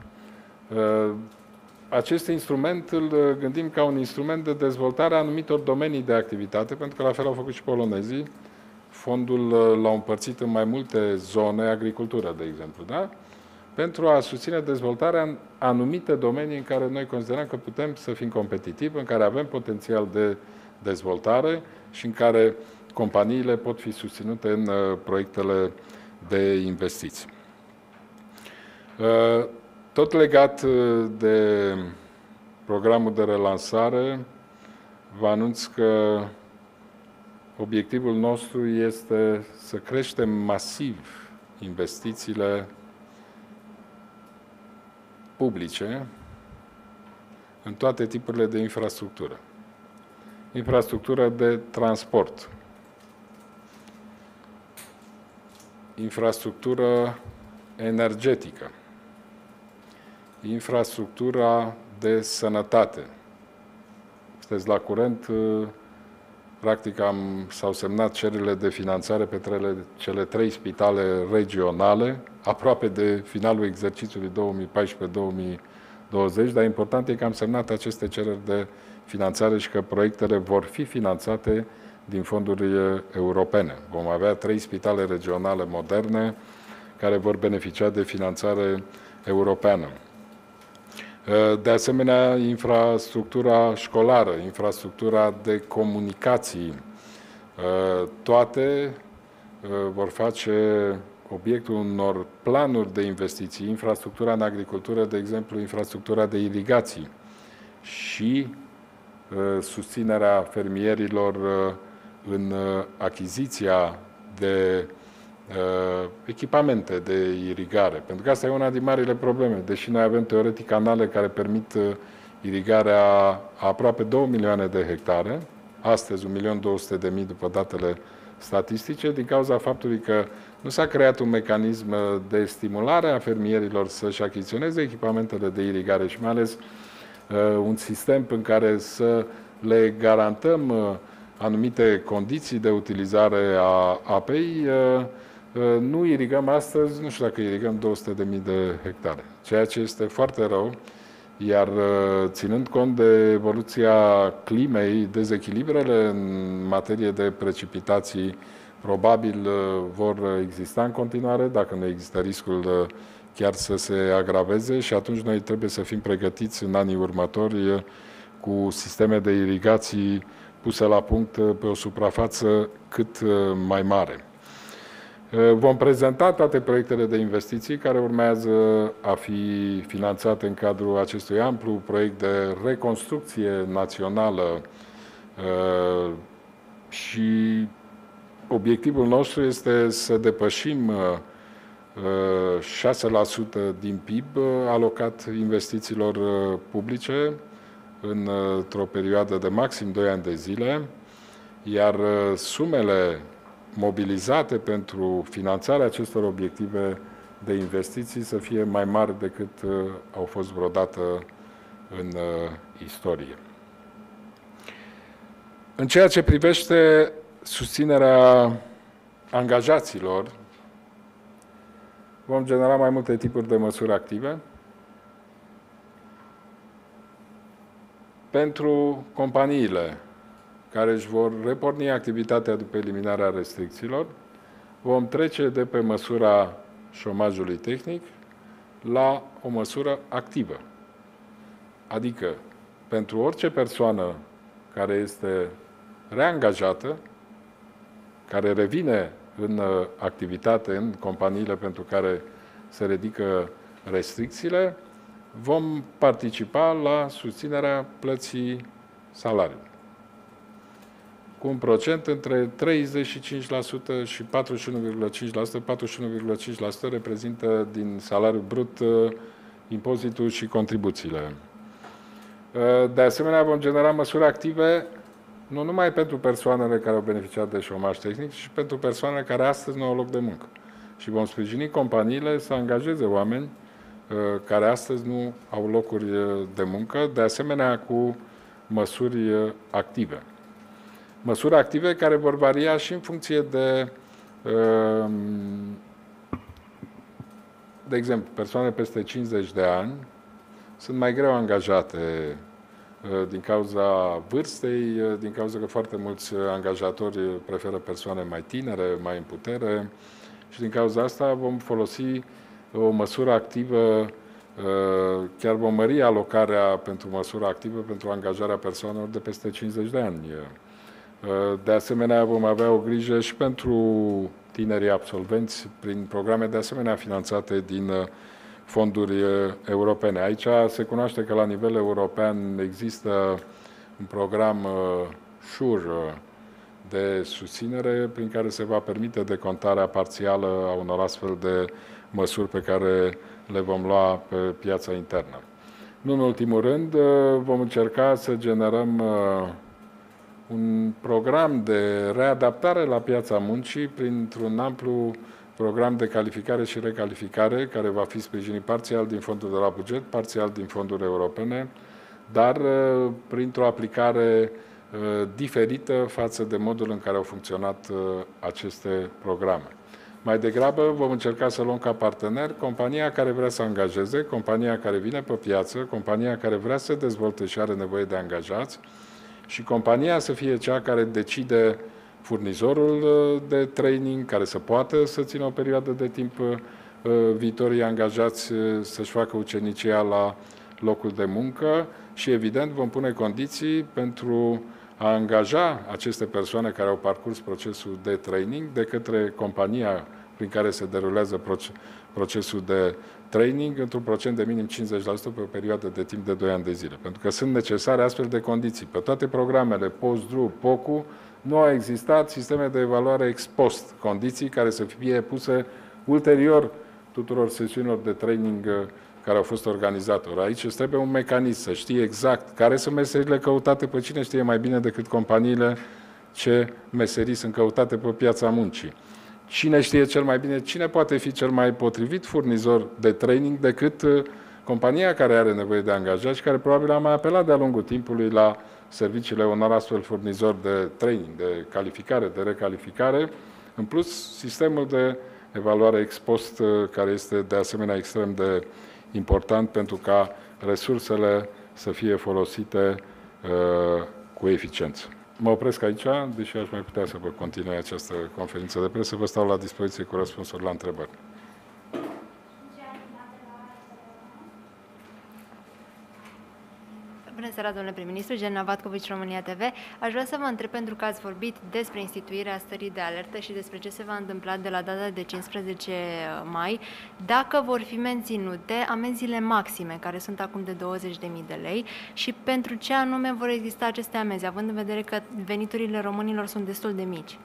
Acest instrument îl gândim ca un instrument de dezvoltare a anumitor domenii de activitate, pentru că la fel au făcut și polonezii. Fondul l-au împărțit în mai multe zone, agricultură, de exemplu, da? Pentru a susține dezvoltarea în anumite domenii în care noi considerăm că putem să fim competitivi, în care avem potențial de dezvoltare și în care companiile pot fi susținute în proiectele de investiții. Tot legat de programul de relansare, vă anunț că obiectivul nostru este să creștem masiv investițiile publice în toate tipurile de infrastructură. Infrastructură de transport, infrastructură energetică, infrastructura de sănătate. Sunteți la curent, practic s-au semnat cererile de finanțare pe cele 3 spitale regionale, aproape de finalul exercițiului 2014-2020, dar important e că am semnat aceste cereri de finanțare și că proiectele vor fi finanțate din fonduri europene. Vom avea 3 spitale regionale moderne care vor beneficia de finanțare europeană. De asemenea, infrastructura școlară, infrastructura de comunicații, toate vor face obiectul unor planuri de investiții. Infrastructura în agricultură, de exemplu, infrastructura de irigații și susținerea fermierilor în achiziția de echipamente de irigare. Pentru că asta e una din marile probleme. Deși noi avem teoretic canale care permit irigarea a aproape 2 milioane de hectare, astăzi 1.200.000 după datele statistice, din cauza faptului că nu s-a creat un mecanism de stimulare a fermierilor să-și achiziționeze echipamentele de irigare și mai ales un sistem în care să le garantăm anumite condiții de utilizare a apei. Nu irigăm astăzi, nu știu dacă irigăm 200.000 de hectare, ceea ce este foarte rău, iar ținând cont de evoluția climei, dezechilibrele în materie de precipitații probabil vor exista în continuare, dacă nu există riscul chiar să se agraveze și atunci noi trebuie să fim pregătiți în anii următori cu sisteme de irigații puse la punct pe o suprafață cât mai mare. Vom prezenta toate proiectele de investiții care urmează a fi finanțate în cadrul acestui amplu proiect de reconstrucție națională și obiectivul nostru este să depășim 6% din PIB alocat investițiilor publice într-o perioadă de maxim 2 ani de zile, iar sumele mobilizate pentru finanțarea acestor obiective de investiții să fie mai mari decât au fost vreodată în istorie. În ceea ce privește susținerea angajaților, vom genera mai multe tipuri de măsuri active. Pentru companiile care își vor reporni activitatea după eliminarea restricțiilor, vom trece de pe măsura șomajului tehnic la o măsură activă. Adică, pentru orice persoană care este reangajată, care revine în activitate în companiile pentru care se ridică restricțiile, vom participa la susținerea plății salariului, cu un procent între 35% și 41,5%. 41,5% reprezintă din salariul brut impozitul și contribuțiile. De asemenea, vom genera măsuri active nu numai pentru persoanele care au beneficiat de șomaj tehnic, ci și pentru persoanele care astăzi nu au loc de muncă. Și vom sprijini companiile să angajeze oameni care astăzi nu au locuri de muncă, de asemenea cu măsuri active. Măsuri active care vor varia și în funcție de exemplu, persoane peste 50 de ani sunt mai greu angajate din cauza vârstei, din cauza că foarte mulți angajatori preferă persoane mai tinere, mai în putere și din cauza asta vom folosi o măsură activă, chiar vom mări alocarea pentru măsura activă pentru angajarea persoanelor de peste 50 de ani. De asemenea, vom avea o grijă și pentru tinerii absolvenți prin programe de asemenea finanțate din fonduri europene. Aici se cunoaște că la nivel european există un program SURE de susținere prin care se va permite decontarea parțială a unor astfel de măsuri pe care le vom lua pe piața internă. Nu în ultimul rând, vom încerca să generăm un program de readaptare la piața muncii printr-un amplu program de calificare și recalificare, care va fi sprijinit parțial din fonduri de la buget, parțial din fonduri europene, dar printr-o aplicare diferită față de modul în care au funcționat aceste programe. Mai degrabă vom încerca să luăm ca partener compania care vrea să angajeze, compania care vine pe piață, compania care vrea să se dezvolte și are nevoie de angajați și compania să fie cea care decide furnizorul de training, care să poată să țină o perioadă de timp viitorii angajați să-și facă ucenicia la locul de muncă și, evident, vom pune condiții pentru a angaja aceste persoane care au parcurs procesul de training de către compania prin care se derulează procesul de training într-un procent de minim 50% pe o perioadă de timp de 2 ani de zile. Pentru că sunt necesare astfel de condiții. Pe toate programele POST-DRU, POCU, nu au existat sisteme de evaluare ex post, condiții care să fie puse ulterior tuturor sesiunilor de training care au fost organizate. Aici îți trebuie un mecanism, să știi exact care sunt meserile căutate, pe cine știe mai bine decât companiile ce meserii sunt căutate pe piața muncii. Cine știe cel mai bine, cine poate fi cel mai potrivit furnizor de training decât compania care are nevoie de angajați și care probabil a mai apelat de-a lungul timpului la serviciile unor astfel furnizori de training, de calificare, de recalificare. În plus, sistemul de evaluare ex post, care este de asemenea extrem de important pentru ca resursele să fie folosite cu eficiență. Mă opresc aici, deși aș mai putea să vă continui această conferință de presă. Vă stau la dispoziție cu răspunsuri la întrebări. Bună seara, domnule prim-ministru, Jelena Vatcovici, România TV. Aș vrea să vă întreb, pentru că ați vorbit despre instituirea stării de alertă și despre ce se va întâmpla de la data de 15 mai, dacă vor fi menținute amenziile maxime, care sunt acum de 20.000 de lei, și pentru ce anume vor exista aceste amenzi, având în vedere că veniturile românilor sunt destul de mici.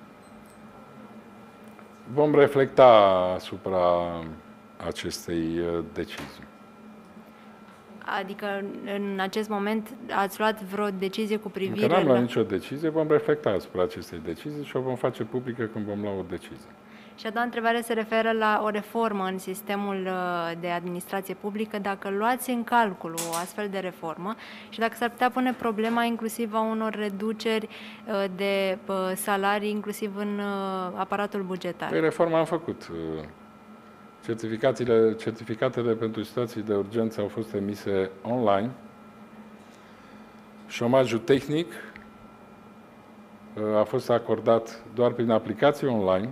Vom reflecta asupra acestei decizii. Adică, în acest moment, ați luat vreo decizie cu privire la... Încă n-am luat nicio decizie, vom reflecta asupra acestei decizii și o vom face publică când vom lua o decizie. Și a doua întrebare se referă la o reformă în sistemul de administrație publică. Dacă luați în calcul o astfel de reformă și dacă s-ar putea pune problema inclusiv a unor reduceri de salarii, inclusiv în aparatul bugetar. Păi reforma am făcut. Certificatele pentru situații de urgență au fost emise online. Șomajul tehnic a fost acordat doar prin aplicații online.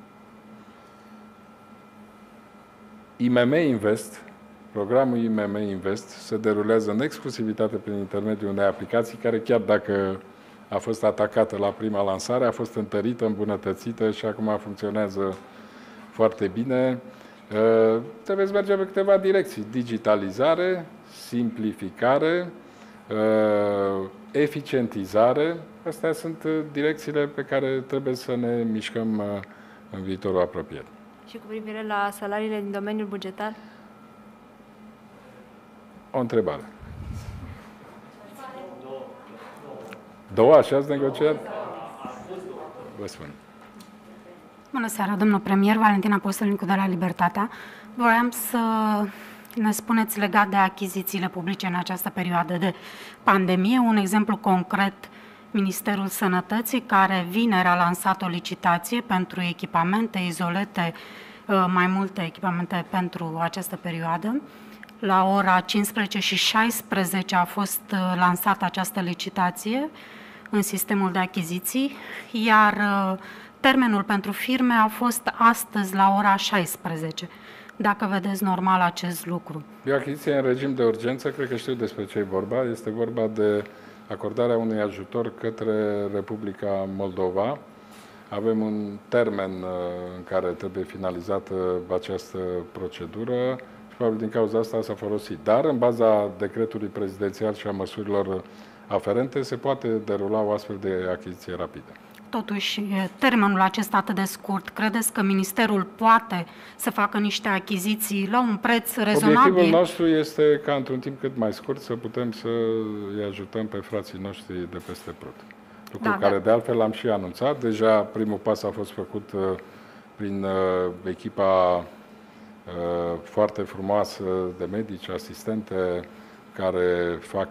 IMM Invest, programul IMM Invest, se derulează în exclusivitate prin intermediul unei aplicații care, chiar dacă a fost atacată la prima lansare, a fost întărită, îmbunătățită și acum funcționează foarte bine. Trebuie să mergem pe câteva direcții. Digitalizare, simplificare, eficientizare. Astea sunt direcțiile pe care trebuie să ne mișcăm în viitorul apropiat. Și cu privire la salariile din domeniul bugetar? O întrebare. Două, așa ați negociat? Vă spun. Bună seara, domnul premier, Valentina Apostolnicu de la Libertatea. Vroiam să ne spuneți legat de achizițiile publice în această perioadă de pandemie. Un exemplu concret, Ministerul Sănătății, care vineri a lansat o licitație pentru echipamente, izolete, mai multe echipamente pentru această perioadă. La ora 15:16 a fost lansată această licitație în sistemul de achiziții, iar termenul pentru firme a fost astăzi la ora 16. Dacă vedeți normal acest lucru. E o achiziție în regim de urgență, cred că știu despre ce e vorba. Este vorba de acordarea unui ajutor către Republica Moldova. Avem un termen în care trebuie finalizată această procedură și probabil din cauza asta s-a folosit. Dar în baza decretului prezidențial și a măsurilor aferente se poate derula o astfel de achiziție rapidă. Totuși, termenul acesta atât de scurt, credeți că Ministerul poate să facă niște achiziții la un preț rezonabil? Obiectivul nostru este ca într-un timp cât mai scurt să putem să îi ajutăm pe frații noștri de peste Prut. Lucru care de altfel l-am și anunțat. Deja primul pas a fost făcut prin echipa foarte frumoasă de medici, asistente care fac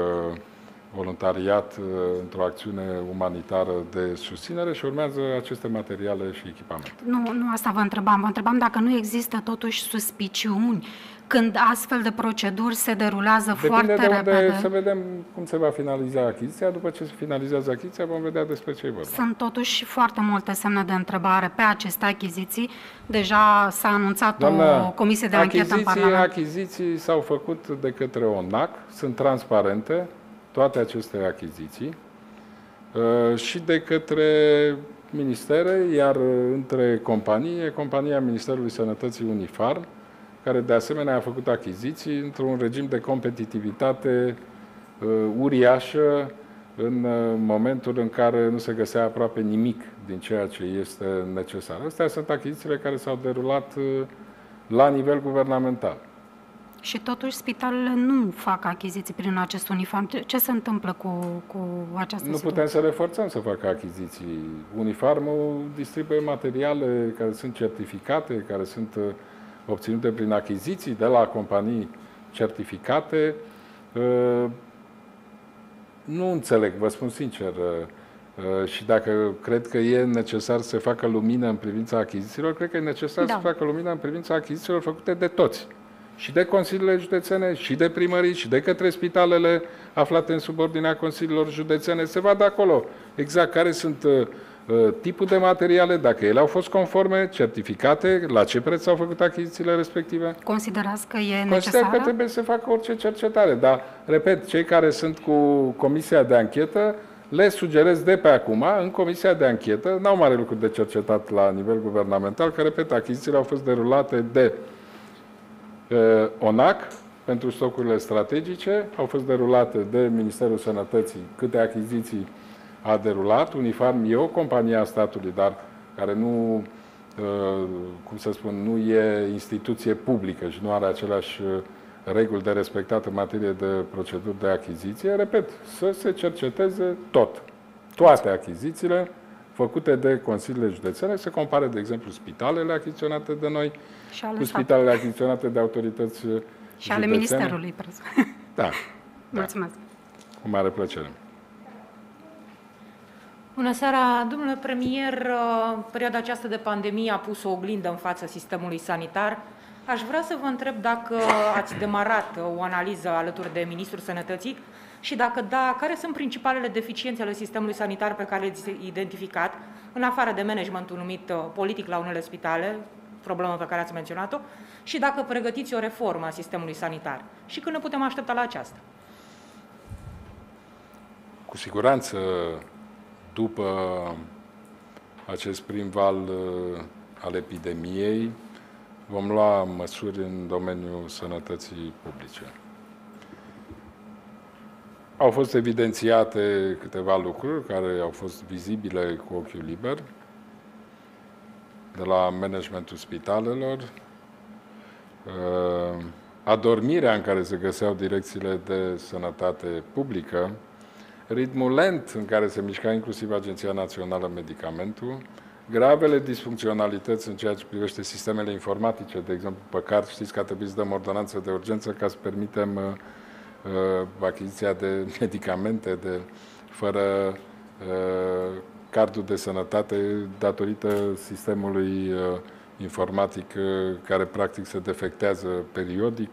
voluntariat într-o acțiune umanitară de susținere și urmează aceste materiale și echipamente. Nu asta vă întrebam. Vă întrebam dacă nu există totuși suspiciuni când astfel de proceduri se derulează foarte repede. Să vedem cum se va finaliza achiziția. După ce se finalizează achiziția, vom vedea despre ce e vorba. Sunt totuși foarte multe semne de întrebare pe aceste achiziții. Deja s-a anunțat o comisie de anchetă în Parlament. Achiziții s-au făcut de către ONAC, sunt transparente toate aceste achiziții și de către ministere, iar între companii, e compania Ministerului Sănătății Unifarm, care de asemenea a făcut achiziții într-un regim de competitivitate uriașă în momentul în care nu se găsea aproape nimic din ceea ce este necesar. Astea sunt achizițiile care s-au derulat la nivel guvernamental. Și totuși spitalele nu fac achiziții prin acest uniform. Ce se întâmplă cu această situație? Nu putem să le forțăm să facă achiziții. Unifarmul distribuie materiale care sunt certificate, care sunt obținute prin achiziții de la companii certificate. Nu înțeleg, vă spun sincer, și dacă cred că e necesar să facă lumină în privința achizițiilor, cred că e necesar să facă lumină în privința achizițiilor făcute de toți. Și de consiliile județene, și de primării, și de către spitalele aflate în subordinea consiliilor județene. Se vadă acolo exact care sunt tipul de materiale, dacă ele au fost conforme, certificate, la ce preț au făcut achizițiile respective. Considerați că e necesară? Consider că trebuie să facă orice cercetare, dar, repet, cei care sunt cu comisia de anchetă, le sugerez de pe acum, în comisia de anchetă, n-au mare lucru de cercetat la nivel guvernamental, că, repet, achizițiile au fost derulate de ONAC pentru stocurile strategice, au fost derulate de Ministerul Sănătății, câte achiziții a derulat. Unifarm e o companie a statului, dar care nu, cum să spun, nu e instituție publică și nu are aceleași reguli de respectat în materie de proceduri de achiziție. Repet, să se cerceteze toate achizițiile făcute de consiliile județene, se compare, de exemplu, spitalele achiziționate de noi cu spitalele achiziționate de autorități și județene. ale Ministerului. Da. Mulțumesc. Cu mare plăcere. Bună seara, domnule premier. Perioada aceasta de pandemie a pus o oglindă în fața sistemului sanitar. Aș vrea să vă întreb dacă ați demarat o analiză alături de Ministrul Sănătății și dacă da, care sunt principalele deficiențe ale sistemului sanitar pe care le-ați identificat, în afară de managementul numit politic la unele spitale, problemă pe care ați menționat-o, și dacă pregătiți o reformă a sistemului sanitar și când ne putem aștepta la aceasta. Cu siguranță, după acest prim val al epidemiei, vom lua măsuri în domeniul sănătății publice. Au fost evidențiate câteva lucruri care au fost vizibile cu ochiul liber, de la managementul spitalelor, adormirea în care se găseau direcțiile de sănătate publică, ritmul lent în care se mișca inclusiv Agenția Națională Medicamentul, gravele disfuncționalități în ceea ce privește sistemele informatice, de exemplu, pe card, știți că a trebuit să dăm ordonanță de urgență ca să permitem achiziția de medicamente fără cardul de sănătate datorită sistemului informatic care practic se defectează periodic.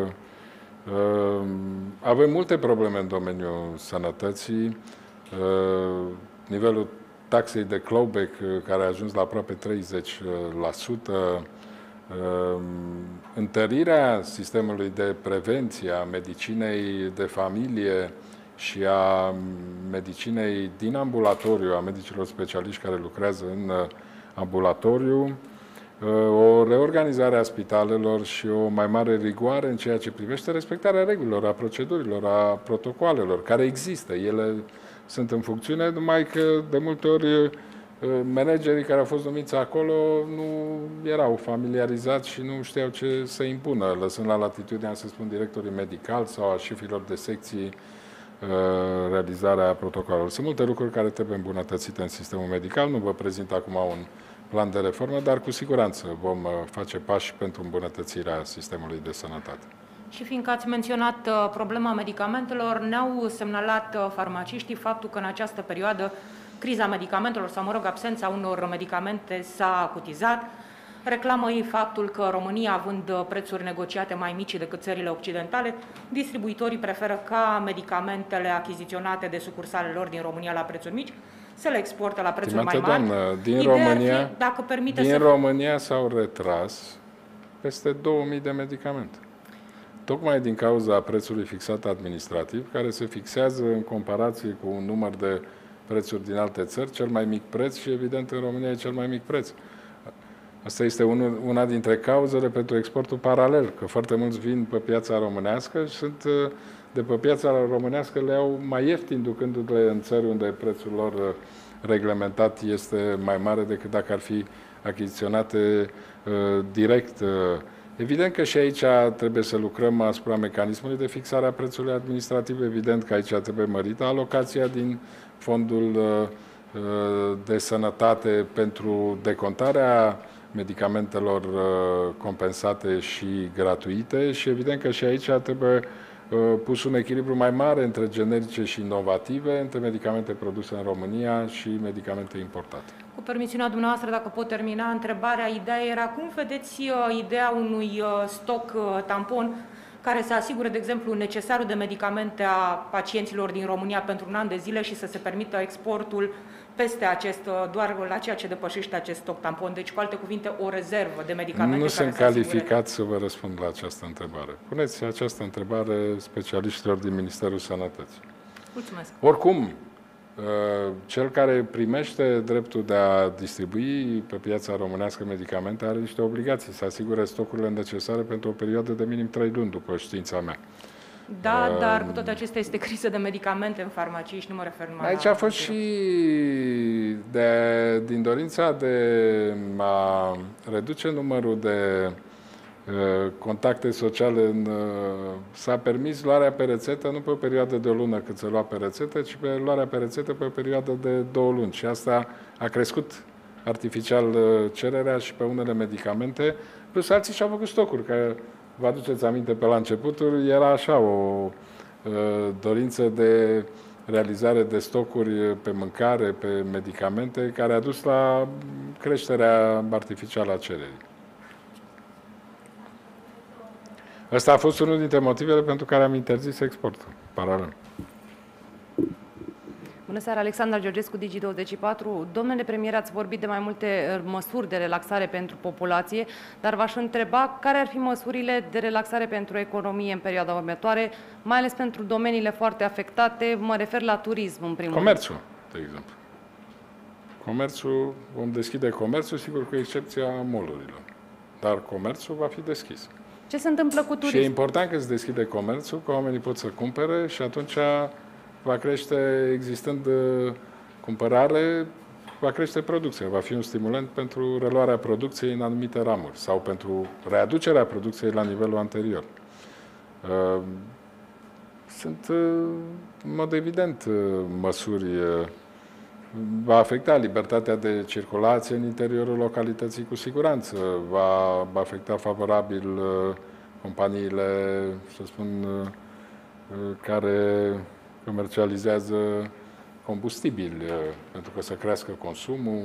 Avem multe probleme în domeniul sănătății. Nivelul taxei de clawback care a ajuns la aproape 30%, întărirea sistemului de prevenție a medicinei de familie și a medicinei din ambulatoriu, a medicilor specialiști care lucrează în ambulatoriu, o reorganizare a spitalelor și o mai mare rigoare în ceea ce privește respectarea regulilor, a procedurilor, a protocoalelor, care există. Ele sunt în funcțiune, numai că de multe ori managerii care au fost numiți acolo nu erau familiarizați și nu știau ce să impună, lăsând la latitudinea, să spun, directorii medicali sau a șefilor de secții realizarea protocolelor. Sunt multe lucruri care trebuie îmbunătățite în sistemul medical. Nu vă prezint acum un plan de reformă, dar cu siguranță vom face pași pentru îmbunătățirea sistemului de sănătate. Și fiindcă ați menționat problema medicamentelor, ne-au semnalat farmaciștii faptul că în această perioadă criza medicamentelor, sau mă rog, absența unor medicamente s-a acutizat. Reclamă ei faptul că România, având prețuri negociate mai mici decât țările occidentale, distribuitorii preferă ca medicamentele achiziționate de sucursalele lor din România la prețuri mici să le exportă la prețuri mai mari. Doamnă, din România s-au retras peste 2000 de medicamente. Tocmai din cauza prețului fixat administrativ, care se fixează în comparație cu un număr de prețuri din alte țări, cel mai mic preț și, evident, în România e cel mai mic preț. Asta este una dintre cauzele pentru exportul paralel, că foarte mulți vin pe piața românească și sunt de pe piața românească le iau mai ieftin, ducându-le în țări unde prețul lor reglementat este mai mare decât dacă ar fi achiziționate direct. Evident că și aici trebuie să lucrăm asupra mecanismului de fixare a prețului administrativ. Evident că aici trebuie mărită alocația din fondul de sănătate pentru decontarea medicamentelor compensate și gratuite și evident că și aici trebuie pus un echilibru mai mare între generice și inovative, între medicamente produse în România și medicamente importate. Cu permisiunea dumneavoastră, dacă pot termina întrebarea, ideea era cum vedeți ideea unui stoc tampon care să asigure, de exemplu, necesarul de medicamente a pacienților din România pentru un an de zile și să se permită exportul peste doar la ceea ce depășește acest stoc tampon. Deci, cu alte cuvinte, o rezervă de medicamente. Nu sunt calificat să vă răspund la această întrebare. Puneți această întrebare specialiștilor din Ministerul Sănătății. Mulțumesc. Oricum, cel care primește dreptul de a distribui pe piața românească medicamente are niște obligații să asigure stocurile necesare pentru o perioadă de minim 3 luni, după știința mea. Da, dar cu toate acestea este criză de medicamente în farmacii și nu mă refer numai aici a fost și din dorința de a reduce numărul de contacte sociale, s-a permis luarea pe rețetă, nu pe o perioadă de o lună cât se lua pe rețetă, ci pe luarea pe rețetă pe o perioadă de 2 luni. Și asta a crescut artificial cererea și pe unele medicamente, plus alții și-au făcut stocuri, că vă aduceți aminte, pe la începuturi era așa o dorință de realizare de stocuri pe mâncare, pe medicamente, care a dus la creșterea artificială a cererii. Ăsta a fost unul dintre motivele pentru care am interzis exportul paralel. Bună seara, Alexandra Georgescu, Digi24. Domnule premier, ați vorbit de mai multe măsuri de relaxare pentru populație, dar v-aș întreba care ar fi măsurile de relaxare pentru economie în perioada următoare, mai ales pentru domeniile foarte afectate, mă refer la turism în primul rând. Comerțul, de exemplu. Comerțul, vom deschide comerțul, sigur, cu excepția mall-urilor. Dar comerțul va fi deschis. Ce se întâmplă cu Și e turism? important că se deschide comerțul, că oamenii pot să cumpere și atunci va crește, existând cumpărare, va crește producția. Va fi un stimulant pentru reluarea producției în anumite ramuri sau pentru readucerea producției la nivelul anterior. Sunt, în mod evident, măsuri. Va afecta libertatea de circulație în interiorul localității cu siguranță. Va afecta favorabil companiile, să spun, care comercializează combustibili, pentru că să crească consumul.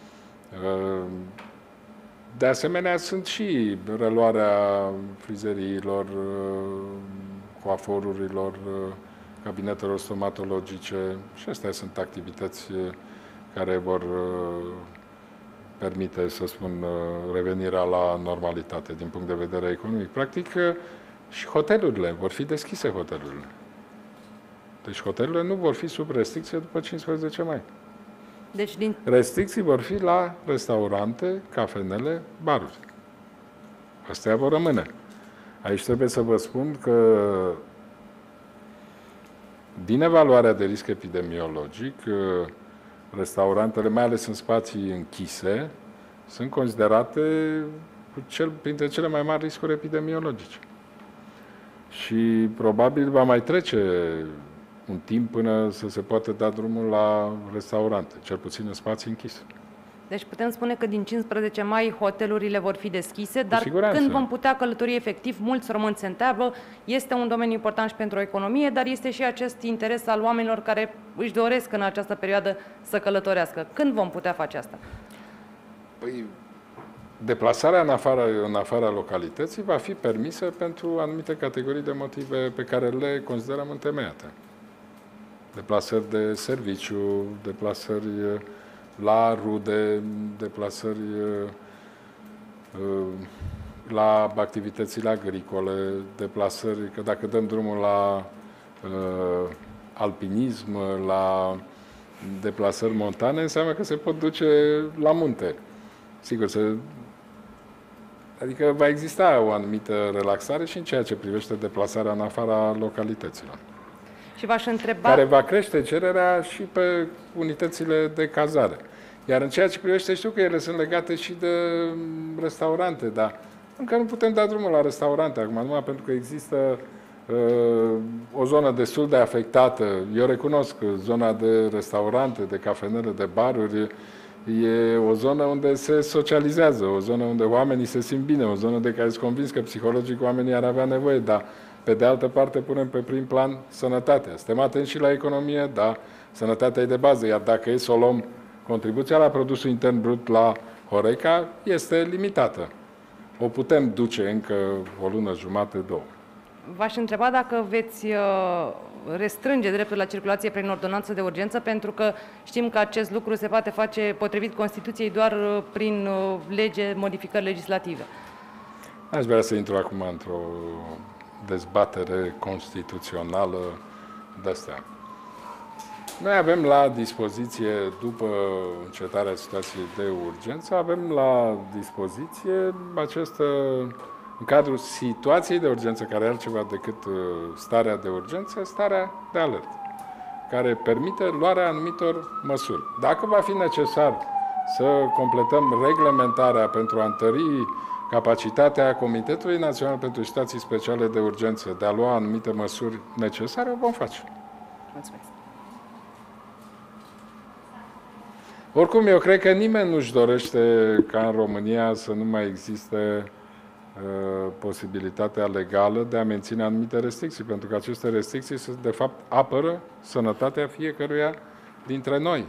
De asemenea, sunt și reluarea frizeriilor, coaforurilor, cabinetelor stomatologice și astea sunt activități care vor permite, să spun, revenirea la normalitate din punct de vedere economic. Practic, și hotelurile, vor fi deschise hotelurile. Deci hotelurile nu vor fi sub restricție după 15 mai. Deci, din... Restricții vor fi la restaurante, cafenele, baruri. Astea vor rămâne. Aici trebuie să vă spun că din evaluarea de risc epidemiologic, restaurantele, mai ales în spații închise, sunt considerate printre cele mai mari riscuri epidemiologice. Și probabil va mai trece un timp până să se poată da drumul la restaurante, cel puțin în spații închise. Deci putem spune că din 15 mai hotelurile vor fi deschise, dar siguranță. când vom putea călători efectiv, mulți români se întreabă, este un domeniu important și pentru economie, dar este și acest interes al oamenilor care își doresc în această perioadă să călătorească. Când vom putea face asta? Păi, deplasarea în afara localității va fi permisă pentru anumite categorii de motive pe care le considerăm întemeiate. Deplasări de serviciu, deplasări la rude, deplasări la activitățile agricole, deplasări, că dacă dăm drumul la alpinism, la deplasări montane, înseamnă că se pot duce la munte. Sigur, adică va exista o anumită relaxare și în ceea ce privește deplasarea în afara localităților. Și v-aș întreba... Care va crește cererea și pe unitățile de cazare. Iar în ceea ce privește, știu că ele sunt legate și de restaurante, dar încă nu putem da drumul la restaurante acum, numai pentru că există o zonă destul de afectată. Eu recunosc că zona de restaurante, de cafenele, de baruri, e o zonă unde se socializează, o zonă unde oamenii se simt bine, o zonă de care sunt convins că psihologic oamenii ar avea nevoie, dar pe de altă parte punem pe prim plan sănătatea. Suntem atenți și la economie, da, sănătatea e de bază, iar dacă e să o luăm, contribuția la produsul intern brut la Horeca este limitată. O putem duce încă o lună, jumate, două. V-aș întreba dacă veți restrânge dreptul la circulație prin ordonanță de urgență, pentru că știm că acest lucru se poate face potrivit Constituției doar prin lege, modificări legislative. Aș vrea să intru acum într-o dezbatere constituțională de-astea. Noi avem la dispoziție, după încetarea situației de urgență, avem la dispoziție această, în cadrul situației de urgență, care e altceva decât starea de urgență, starea de alertă, care permite luarea anumitor măsuri. Dacă va fi necesar să completăm reglementarea pentru a întări capacitatea Comitetului Național pentru Situații Speciale de Urgență de a lua anumite măsuri necesare, o vom face. Mulțumesc. Oricum, eu cred că nimeni nu-și dorește ca în România să nu mai existe posibilitatea legală de a menține anumite restricții, pentru că aceste restricții, de fapt, apără sănătatea fiecăruia dintre noi.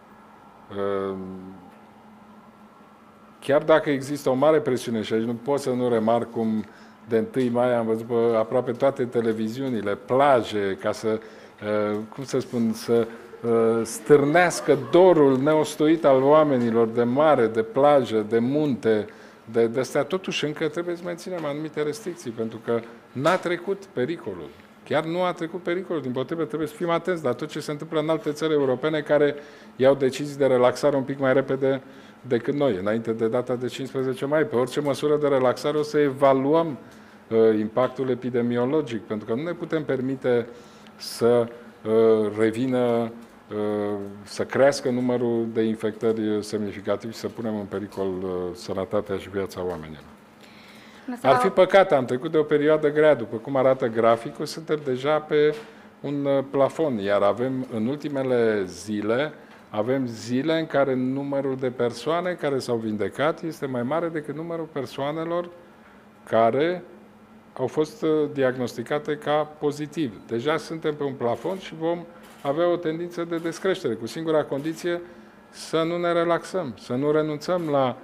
Chiar dacă există o mare presiune, și aici nu pot să nu remarc cum de 1 mai am văzut pe aproape toate televiziunile, plaje, ca să, cum să spun, să stârnească dorul neostoit al oamenilor de mare, de plajă, de munte, de astea. Totuși încă trebuie să menținem anumite restricții, pentru că n-a trecut pericolul. Chiar nu a trecut pericolul, dimpotrivă trebuie să fim atenți la tot ce se întâmplă în alte țări europene care iau decizii de relaxare un pic mai repede decât noi, înainte de data de 15 mai. Pe orice măsură de relaxare o să evaluăm impactul epidemiologic, pentru că nu ne putem permite să revină, să crească numărul de infectări semnificativ și să punem în pericol sănătatea și viața oamenilor. Ar fi păcat, am trecut de o perioadă grea, după cum arată graficul, suntem deja pe un plafon, iar avem în ultimele zile, avem zile în care numărul de persoane care s-au vindecat este mai mare decât numărul persoanelor care au fost diagnosticate ca pozitiv. Deja suntem pe un plafon și vom avea o tendință de descreștere, cu singura condiție să nu ne relaxăm, să nu renunțăm la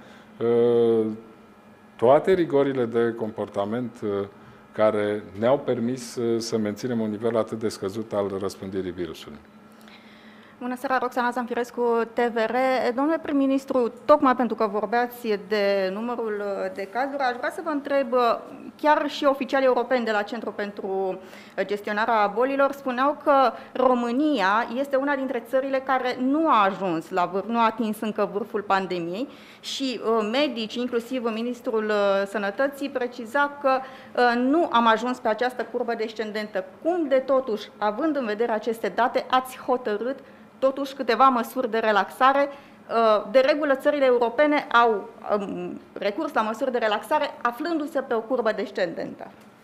toate rigorile de comportament care ne-au permis să menținem un nivel atât de scăzut al răspândirii virusului. Bună seara, Roxana Zamfirescu, TVR. Domnule prim-ministru, tocmai pentru că vorbeați de numărul de cazuri, aș vrea să vă întreb, chiar și oficialii europeni de la Centrul pentru Gestionarea Bolilor spuneau că România este una dintre țările care nu a ajuns la vârf, nu a atins încă vârful pandemiei și medici, inclusiv Ministrul Sănătății, preciza că nu am ajuns pe această curbă descendentă. Cum de totuși, având în vedere aceste date, ați hotărât totuși câteva măsuri de relaxare? De regulă, țările europene au recurs la măsuri de relaxare aflându-se pe o curbă descendentă.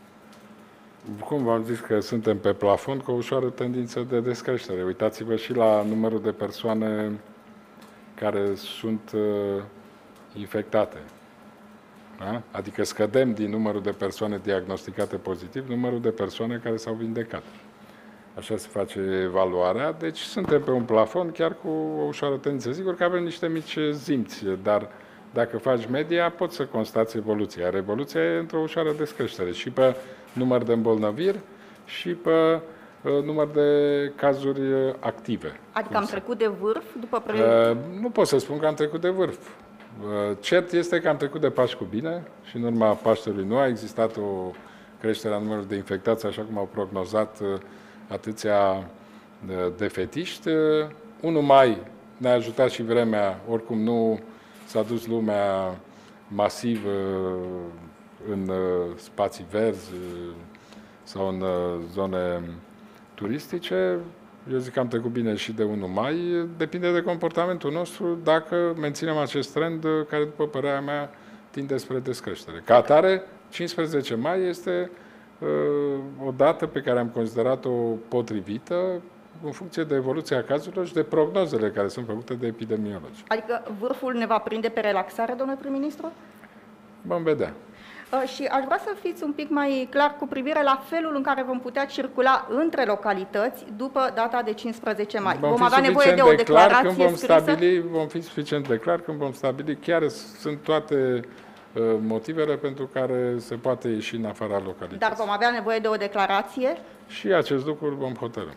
Cum v-am zis că suntem pe plafon cu o ușoară tendință de descreștere. Uitați-vă și la numărul de persoane care sunt infectate. Da? Adică scădem din numărul de persoane diagnosticate pozitiv, numărul de persoane care s-au vindecat. Așa se face evaluarea, deci suntem pe un plafon chiar cu o ușoară tendință. Sigur că avem niște mici zimți, dar dacă faci media, poți să constați evoluția. Iar evoluția e într-o ușoară descreștere și pe număr de îmbolnăviri și pe număr de cazuri active. Adică am trecut de vârf după Nu pot să spun că am trecut de vârf. Cert este că am trecut de Paști cu bine și în urma Paștelui nu a existat o creștere a numărului de infectați, așa cum au prognozat atâția defetiști. 1 mai ne-a ajutat și vremea, oricum nu s-a dus lumea masiv în spații verzi sau în zone turistice. Eu zic că am trecut bine și de 1 mai. Depinde de comportamentul nostru dacă menținem acest trend care, după părerea mea, tinde spre descreștere. Ca atare, 15 mai este o dată pe care am considerat-o potrivită în funcție de evoluția cazurilor și de prognozele care sunt făcute de epidemiologi. Adică vârful ne va prinde pe relaxare, domnule prim-ministru? Vom vedea. Și aș vrea să fiți un pic mai clar cu privire la felul în care vom putea circula între localități după data de 15 mai. Vom avea nevoie de o declarație scrisă? Vom fi suficient de clar când vom stabili. Chiar sunt toate motivele pentru care se poate ieși în afara localității. Dar vom avea nevoie de o declarație? Și acest lucru îl vom hotărî.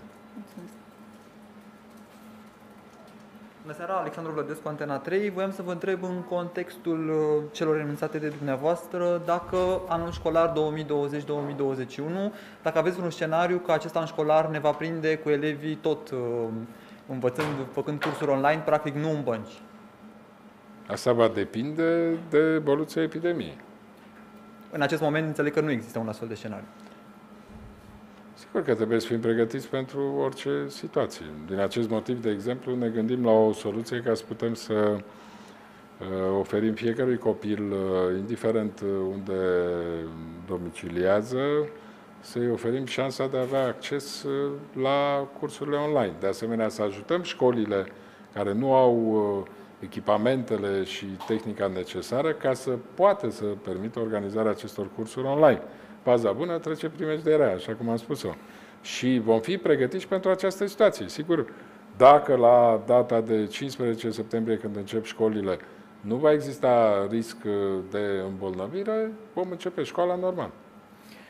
Bună seara, Alexandru Vlădescu, Antena 3. Voiam să vă întreb în contextul celor enunțate de dumneavoastră dacă anul școlar 2020-2021, dacă aveți un scenariu că acest an școlar ne va prinde cu elevii tot învățând, făcând cursuri online, practic nu în bănci. Asta va depinde de evoluția epidemiei. În acest moment înțeleg că nu există un astfel de scenariu. Sigur că trebuie să fim pregătiți pentru orice situație. Din acest motiv, de exemplu, ne gândim la o soluție ca să putem să oferim fiecărui copil, indiferent unde domiciliază, să-i oferim șansa de a avea acces la cursurile online. De asemenea, să ajutăm școlile care nu au echipamentele și tehnica necesară ca să poată să permită organizarea acestor cursuri online. Baza bună trece primejderea, așa cum am spus-o. Și vom fi pregătiți pentru această situație. Sigur, dacă la data de 15 septembrie, când încep școlile, nu va exista risc de îmbolnăvire, vom începe școala normal.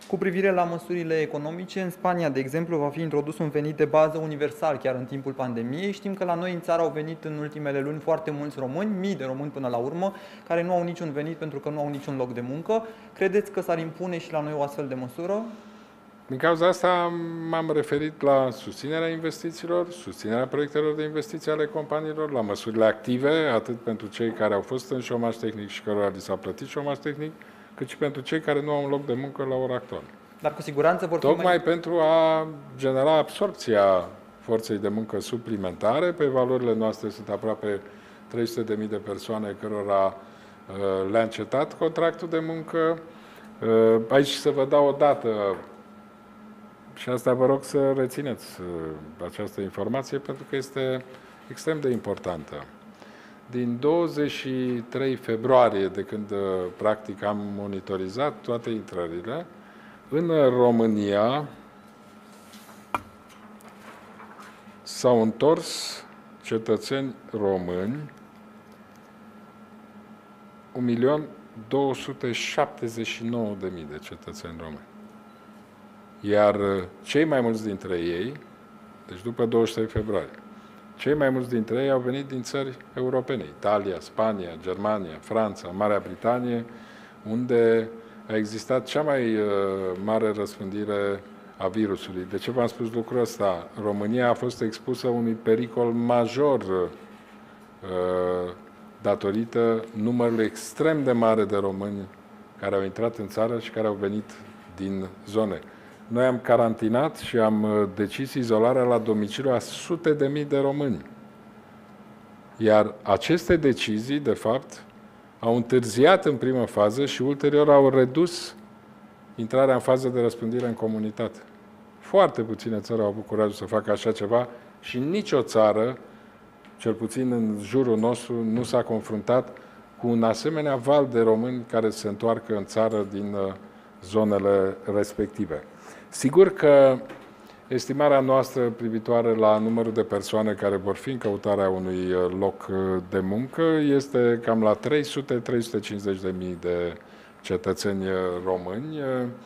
Cu privire la măsurile economice, în Spania, de exemplu, va fi introdus un venit de bază universal chiar în timpul pandemiei. Știm că la noi în țară au venit în ultimele luni foarte mulți români, mii de români până la urmă, care nu au niciun venit pentru că nu au niciun loc de muncă. Credeți că s-ar impune și la noi o astfel de măsură? Din cauza asta m-am referit la susținerea investițiilor, susținerea proiectelor de investiții ale companiilor, la măsurile active, atât pentru cei care au fost în șomaj tehnic și cărora li s-a plătit șomaj tehnic, cât și pentru cei care nu au un loc de muncă la ora actuală. Dar cu siguranță vor fi Tocmai pentru a genera absorpția forței de muncă suplimentare. Pe valorile noastre sunt aproape 300.000 de persoane cărora le-a încetat contractul de muncă. Aici să vă dau o dată, și asta vă rog să rețineți această informație, pentru că este extrem de importantă. Din 23 februarie, de când practic am monitorizat toate intrările, în România s-au întors cetățeni români 1.279.000 de cetățeni români. Iar cei mai mulți dintre ei, deci după 23 februarie, cei mai mulți dintre ei au venit din țări europene, Italia, Spania, Germania, Franța, Marea Britanie, unde a existat cea mai mare răspândire a virusului. De ce v-am spus lucrul ăsta? România a fost expusă unui pericol major datorită numărului extrem de mare de români care au intrat în țară și care au venit din zone. Noi am carantinat și am decis izolarea la domiciliu a sute de mii de români. Iar aceste decizii, de fapt, au întârziat în primă fază și ulterior au redus intrarea în fază de răspândire în comunitate. Foarte puține țări au avut curajul să facă așa ceva și nicio țară, cel puțin în jurul nostru, nu s-a confruntat cu un asemenea val de români care se întoarcă în țară din zonele respective. Sigur că estimarea noastră privitoare la numărul de persoane care vor fi în căutarea unui loc de muncă este cam la 300-350.000 de cetățeni români.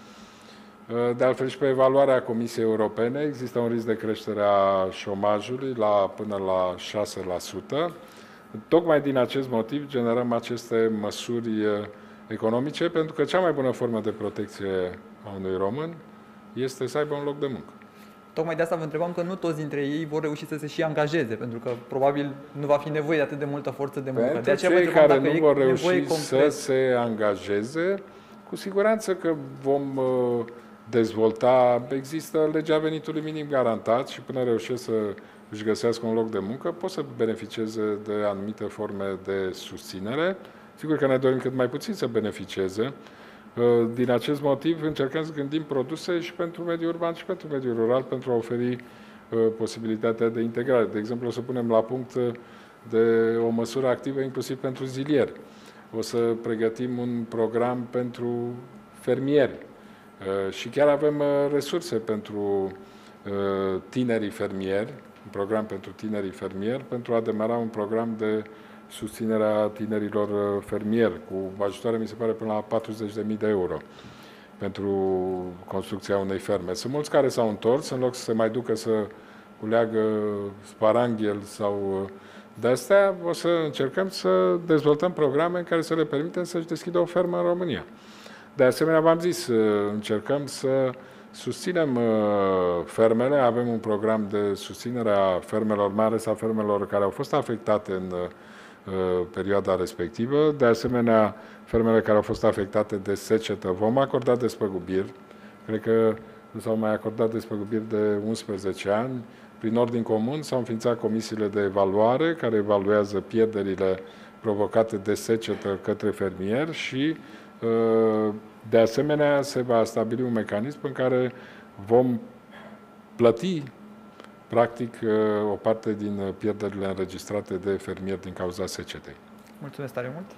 De altfel și pe evaluarea Comisiei Europene există un risc de creștere a șomajului până la 6%. Tocmai din acest motiv generăm aceste măsuri economice, pentru că cea mai bună formă de protecție a unui român este să aibă un loc de muncă. Tocmai de asta vă întrebam că nu toți dintre ei vor reuși să se și angajeze, pentru că probabil nu va fi nevoie de atât de multă forță de muncă. Pentru de aceea cei care nu vor reuși să se angajeze, cu siguranță că vom dezvolta. Există legea venitului minim garantat și până reușesc să își găsească un loc de muncă, pot să beneficieze de anumite forme de susținere. Sigur că ne dorim cât mai puțin să beneficieze. Din acest motiv încercăm să gândim produse și pentru mediul urban și pentru mediul rural pentru a oferi posibilitatea de integrare. De exemplu, o să punem la punct de o măsură activă inclusiv pentru zilieri. O să pregătim un program pentru fermieri și chiar avem resurse pentru tinerii fermieri, un program pentru tinerii fermieri, pentru a demara un program de susținerea tinerilor fermieri, cu ajutoare, mi se pare, până la 40.000 de euro pentru construcția unei ferme. Sunt mulți care s-au întors, în loc să se mai ducă să culeagă sparanghel sau de-astea, o să încercăm să dezvoltăm programe în care să le permitem să-și deschidă o fermă în România. De asemenea, v-am zis, încercăm să susținem fermele, avem un program de susținere a fermelor, mai ales a fermelor care au fost afectate în perioada respectivă. De asemenea, fermele care au fost afectate de secetă vom acorda despăgubiri. Cred că nu s-au mai acordat despăgubiri de 11 ani. Prin ordin comun s-au înființat comisiile de evaluare care evaluează pierderile provocate de secetă către fermieri și de asemenea se va stabili un mecanism în care vom plăti practic o parte din pierderile înregistrate de fermieri din cauza secetei. Mulțumesc tare mult!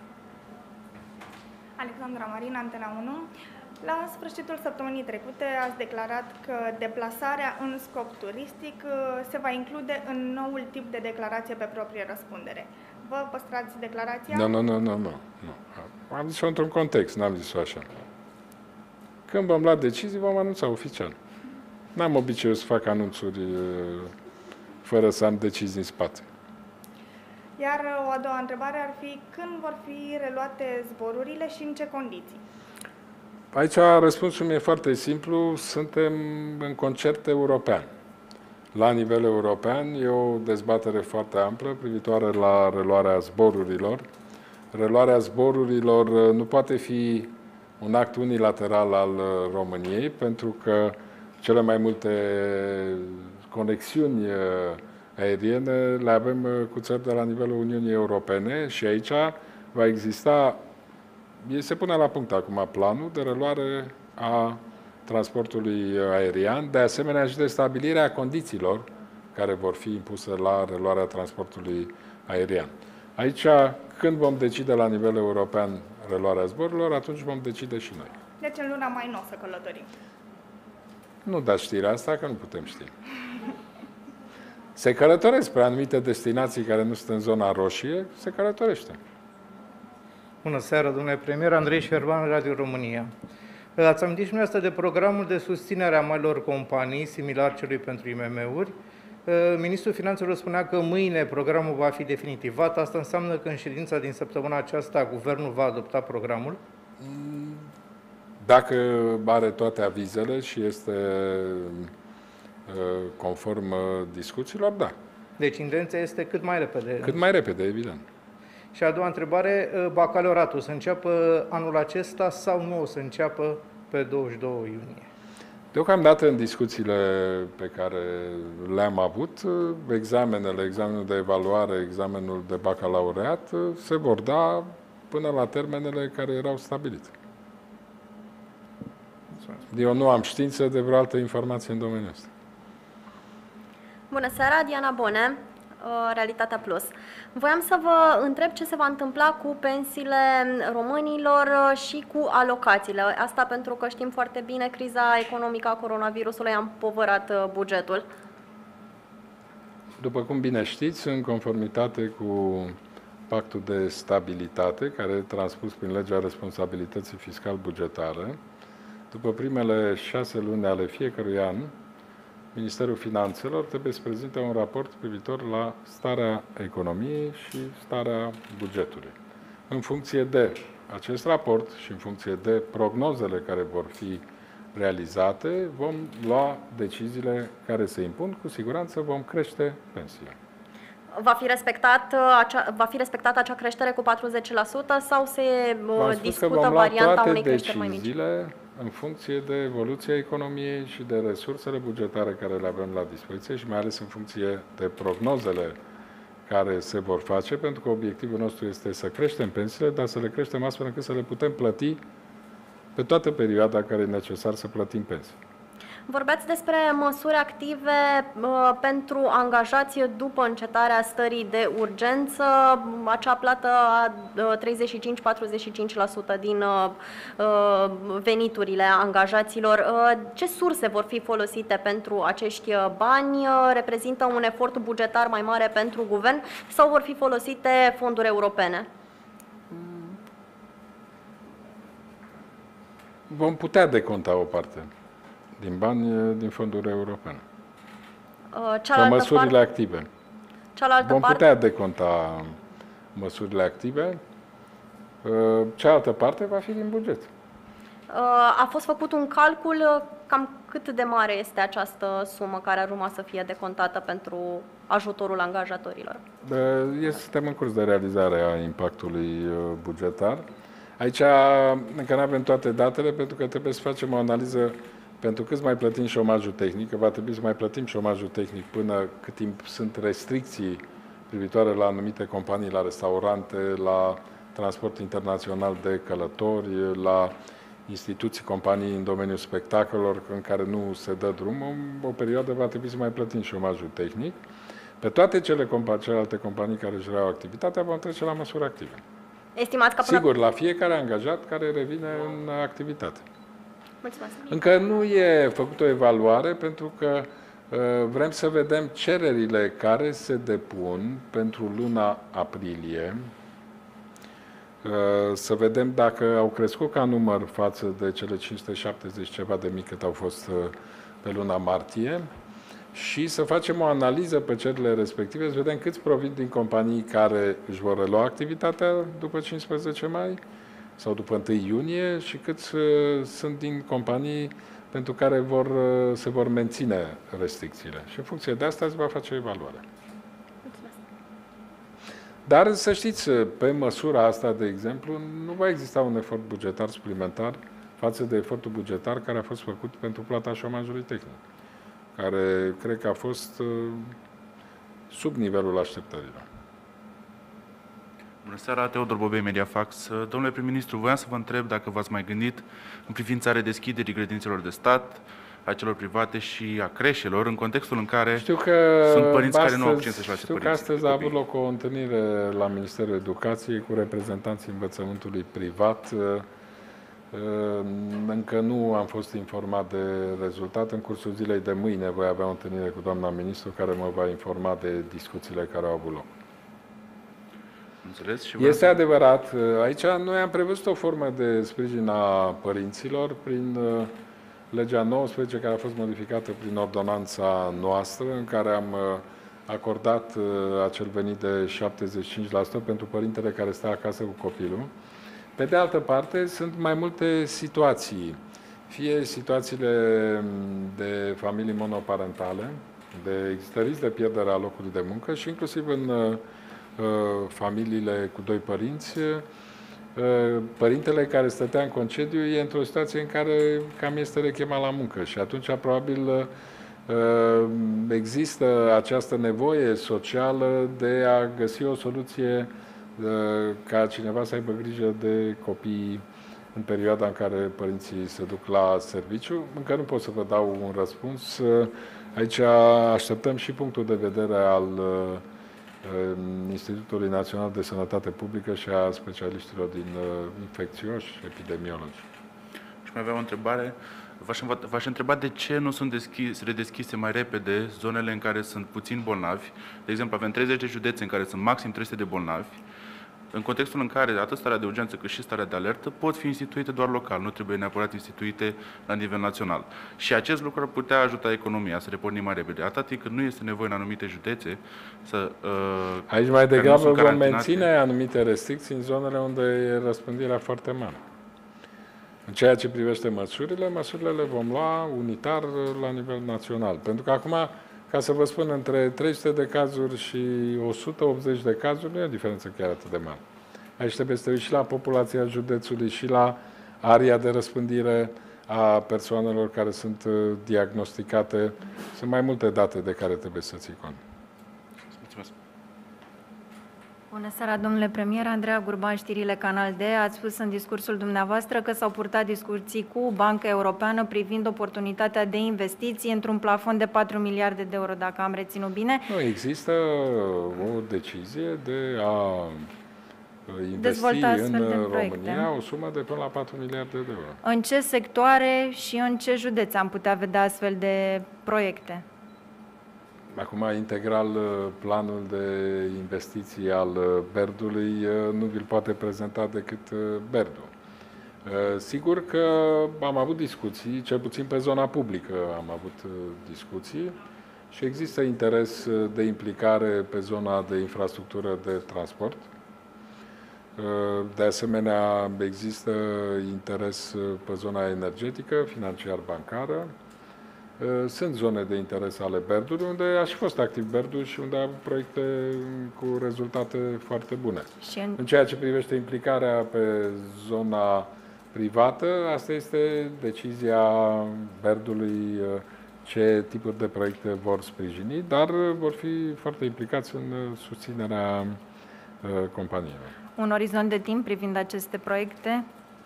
Alexandra Marin, Antena 1. La sfârșitul săptămânii trecute ați declarat că deplasarea în scop turistic se va include în noul tip de declarație pe proprie răspundere. Vă păstrați declarația? Nu. Am zis-o într-un context, n-am zis-o așa. Când vom lua decizii, vom anunța oficial. N-am obiceiul să fac anunțuri fără să am decizii în spate. Iar o a doua întrebare ar fi când vor fi reluate zborurile și în ce condiții? Aici răspunsul meu e foarte simplu. Suntem în concert european. La nivel european e o dezbatere foarte amplă privitoare la reluarea zborurilor. Reluarea zborurilor nu poate fi un act unilateral al României, pentru că cele mai multe conexiuni aeriene le avem cu țări de la nivelul Uniunii Europene și aici va exista, se pune la punct acum planul de reluare a transportului aerian, de asemenea și de stabilirea condițiilor care vor fi impuse la reluarea transportului aerian. Aici, când vom decide la nivel european reluarea zborurilor, atunci vom decide și noi. Deci în luna mai nu o să călătorim. Nu dați știrea asta, că nu putem ști. Se călătoresc spre anumite destinații care nu sunt în zona roșie, se călătorește. Bună seara, domnule premier. Andrei Șerban, Radio România. Ați amintit și dumneavoastră de programul de susținere a marilor companii, similar celui pentru IMM-uri. Ministrul Finanțelor spunea că mâine programul va fi definitivat. Asta înseamnă că în ședința din săptămâna aceasta guvernul va adopta programul? Dacă are toate avizele și este conform discuțiilor, da. Deci intenția este cât mai repede. Cât mai repede, evident. Și a doua întrebare, bacalaureatul să înceapă anul acesta sau nu o să înceapă pe 22 iunie? Deocamdată, în discuțiile pe care le-am avut, examenul de evaluare, examenul de bacalaureat, se vor da până la termenele care erau stabilite. Eu nu am știință de vreo altă informație în domeniul ăsta. Bună seara, Diana Bone, Realitatea Plus. Voiam să vă întreb ce se va întâmpla cu pensiile românilor și cu alocațiile. Asta pentru că știm foarte bine, criza economică a coronavirusului a împovărat bugetul. După cum bine știți, în conformitate cu Pactul de Stabilitate, care e transpus prin legea responsabilității fiscal-bugetare, după primele 6 luni ale fiecărui an, Ministerul Finanțelor trebuie să prezinte un raport privitor la starea economiei și starea bugetului. În funcție de acest raport și în funcție de prognozele care vor fi realizate, vom lua deciziile care se impun. Cu siguranță vom crește pensiile. Va fi respectată acea creștere cu 40% sau se discută varianta unei creșteri mai mici? În funcție de evoluția economiei și de resursele bugetare care le avem la dispoziție și mai ales în funcție de prognozele care se vor face, pentru că obiectivul nostru este să creștem pensiile, dar să le creștem astfel încât să le putem plăti pe toată perioada care e necesar să plătim pensii. Vorbeați despre măsuri active pentru angajați după încetarea stării de urgență, acea plată a 35-45% din veniturile angajaților. Ce surse vor fi folosite pentru acești bani? Reprezintă un efort bugetar mai mare pentru guvern sau vor fi folosite fonduri europene? Vom putea deconta o parte din bani din fonduri europene. Măsurile active. Vom putea deconta măsurile active. Cealaltă parte va fi din buget. A fost făcut un calcul cam cât de mare este această sumă care ar urma să fie decontată pentru ajutorul angajatorilor? Suntem în curs de realizare a impactului bugetar. Aici încă nu avem toate datele, pentru că trebuie să facem o analiză pentru cât mai plătim șomajul tehnic, că va trebui să mai plătim șomajul tehnic până cât timp sunt restricții privitoare la anumite companii, la restaurante, la transport internațional de călători, la instituții, companii în domeniul spectacolelor în care nu se dă drum. O perioadă va trebui să mai plătim șomajul tehnic. Pe toate celelalte companii care își reau activitatea vom trece la măsuri active. Estimați că Sigur, la fiecare angajat care revine în activitate. Mulțumesc. Încă nu e făcută o evaluare, pentru că vrem să vedem cererile care se depun pentru luna aprilie să vedem dacă au crescut ca număr față de cele 570 ceva de mii cât au fost pe luna martie și să facem o analiză pe cererile respective, să vedem câți provin din companii care își vor relua activitatea după 15 mai sau după 1 iunie și câți sunt din companii pentru care se vor menține restricțiile. Și în funcție de asta se va face evaluarea. Dar să știți, pe măsura asta, de exemplu, nu va exista un efort bugetar suplimentar față de efortul bugetar care a fost făcut pentru plata șomajului tehnic, care cred că a fost sub nivelul așteptărilor. Bună seara, Teodor Bobei, Mediafax. Domnule prim-ministru, voiam să vă întreb dacă v-ați mai gândit în privința redeschiderii grădinițelor de stat, a celor private și a creșelor, în contextul în care sunt părinți care nu au cine să-și lase părinții. Știu că astăzi a avut loc o întâlnire la Ministerul Educației cu reprezentanții învățământului privat. Încă nu am fost informat de rezultat. În cursul zilei de mâine voi avea o întâlnire cu doamna ministru care mă va informa de discuțiile care au avut loc. Înțeles? Și este adevărat. Aici noi am prevăzut o formă de sprijin a părinților prin legea 19, care a fost modificată prin ordonanța noastră, în care am acordat acel venit de 75% pentru părintele care stă acasă cu copilul. Pe de altă parte, sunt mai multe situații, fie situațiile de familii monoparentale, există risc de pierdere a locului de muncă și inclusiv în familiile cu 2 părinți, părintele care stătea în concediu e într-o situație în care cam este rechemat la muncă și atunci probabil există această nevoie socială de a găsi o soluție ca cineva să aibă grijă de copii în perioada în care părinții se duc la serviciu. Încă nu pot să vă dau un răspuns. Aici așteptăm și punctul de vedere al Institutului Național de Sănătate Publică și a specialiștilor din infecțioși, epidemiologi. Și mai avea o întrebare. V-aș întreba de ce nu sunt redeschise mai repede zonele în care sunt puțini bolnavi. De exemplu, avem 30 de județe în care sunt maxim 300 de bolnavi, în contextul în care atât starea de urgență cât și starea de alertă pot fi instituite doar local, nu trebuie neapărat instituite la nivel național. Și acest lucru ar putea ajuta economia să repornim mai repede, atât timp cât nu este nevoie în anumite județe să... Aici mai degrabă vom menține anumite restricții în zonele unde e răspândirea foarte mare. În ceea ce privește măsurile le vom lua unitar la nivel național. Pentru că acum, ca să vă spun, între 300 de cazuri și 180 de cazuri nu e o diferență chiar atât de mare. Aici trebuie să te uiți și la populația județului și la area de răspândire a persoanelor care sunt diagnosticate. Sunt mai multe date de care trebuie să ții cont. Mulțumesc. Bună seara, domnule premier. Andreea Gurban, știrile Canal D. Ați spus în discursul dumneavoastră că s-au purtat discuții cu Banca Europeană privind oportunitatea de investiții într-un plafon de 4 miliarde de euro, dacă am reținut bine. Nu, există o decizie de a investi în România o sumă de până la 4 miliarde de euro. În ce sectoare și în ce județ am putea vedea astfel de proiecte? Acum, integral, planul de investiții al BERD-ului nu vi-l poate prezenta decât BERD-ul. Sigur că am avut discuții, cel puțin pe zona publică am avut discuții și există interes de implicare pe zona de infrastructură de transport. De asemenea, există interes pe zona energetică, financiar-bancară. Sunt zone de interes ale BERD-ului, unde a și fost activ BERD-ul și unde a avut proiecte cu rezultate foarte bune. În ceea ce privește implicarea pe zona privată, asta este decizia BERD-ului ce tipuri de proiecte vor sprijini, dar vor fi foarte implicați în susținerea companiilor. Un orizont de timp privind aceste proiecte?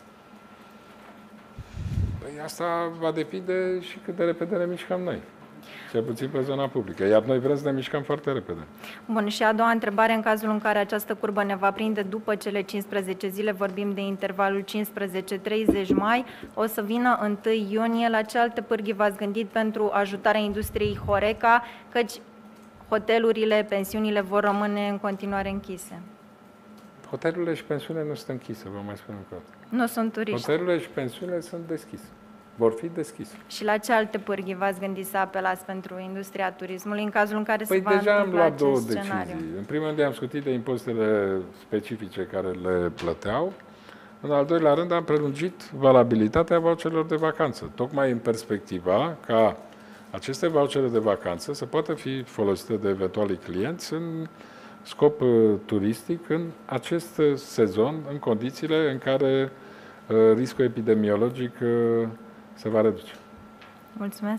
Păi asta va depinde și cât de repede ne mișcăm noi, cel puțin pe zona publică, iar noi vrem să ne mișcăm foarte repede. Bun, și a doua întrebare, în cazul în care această curbă ne va prinde după cele 15 zile, vorbim de intervalul 15-30 mai, o să vină 1 iunie, la ce alte pârghii v-ați gândit pentru ajutarea industriei Horeca, căci hotelurile, pensiunile vor rămâne în continuare închise? Hotelurile și pensiunile nu sunt închise, vă mai spun încă o dată. Nu sunt turiști. Hotelurile și pensiunile sunt deschise. Vor fi deschise. Și la ce alte pârghii v-ați gândit să apelați pentru industria turismului în cazul în care se va Deja am întâmpla luat două acest scenariu? decizii. În primul rând am scutit de impozitele specifice care le plăteau. În al doilea rând am prelungit valabilitatea voucherelor de vacanță, tocmai în perspectiva ca aceste vouchere de vacanță să poată fi folosite de eventualii clienți în scop turistic în acest sezon, în condițiile în care riscul epidemiologic se va reduce. Mulțumesc!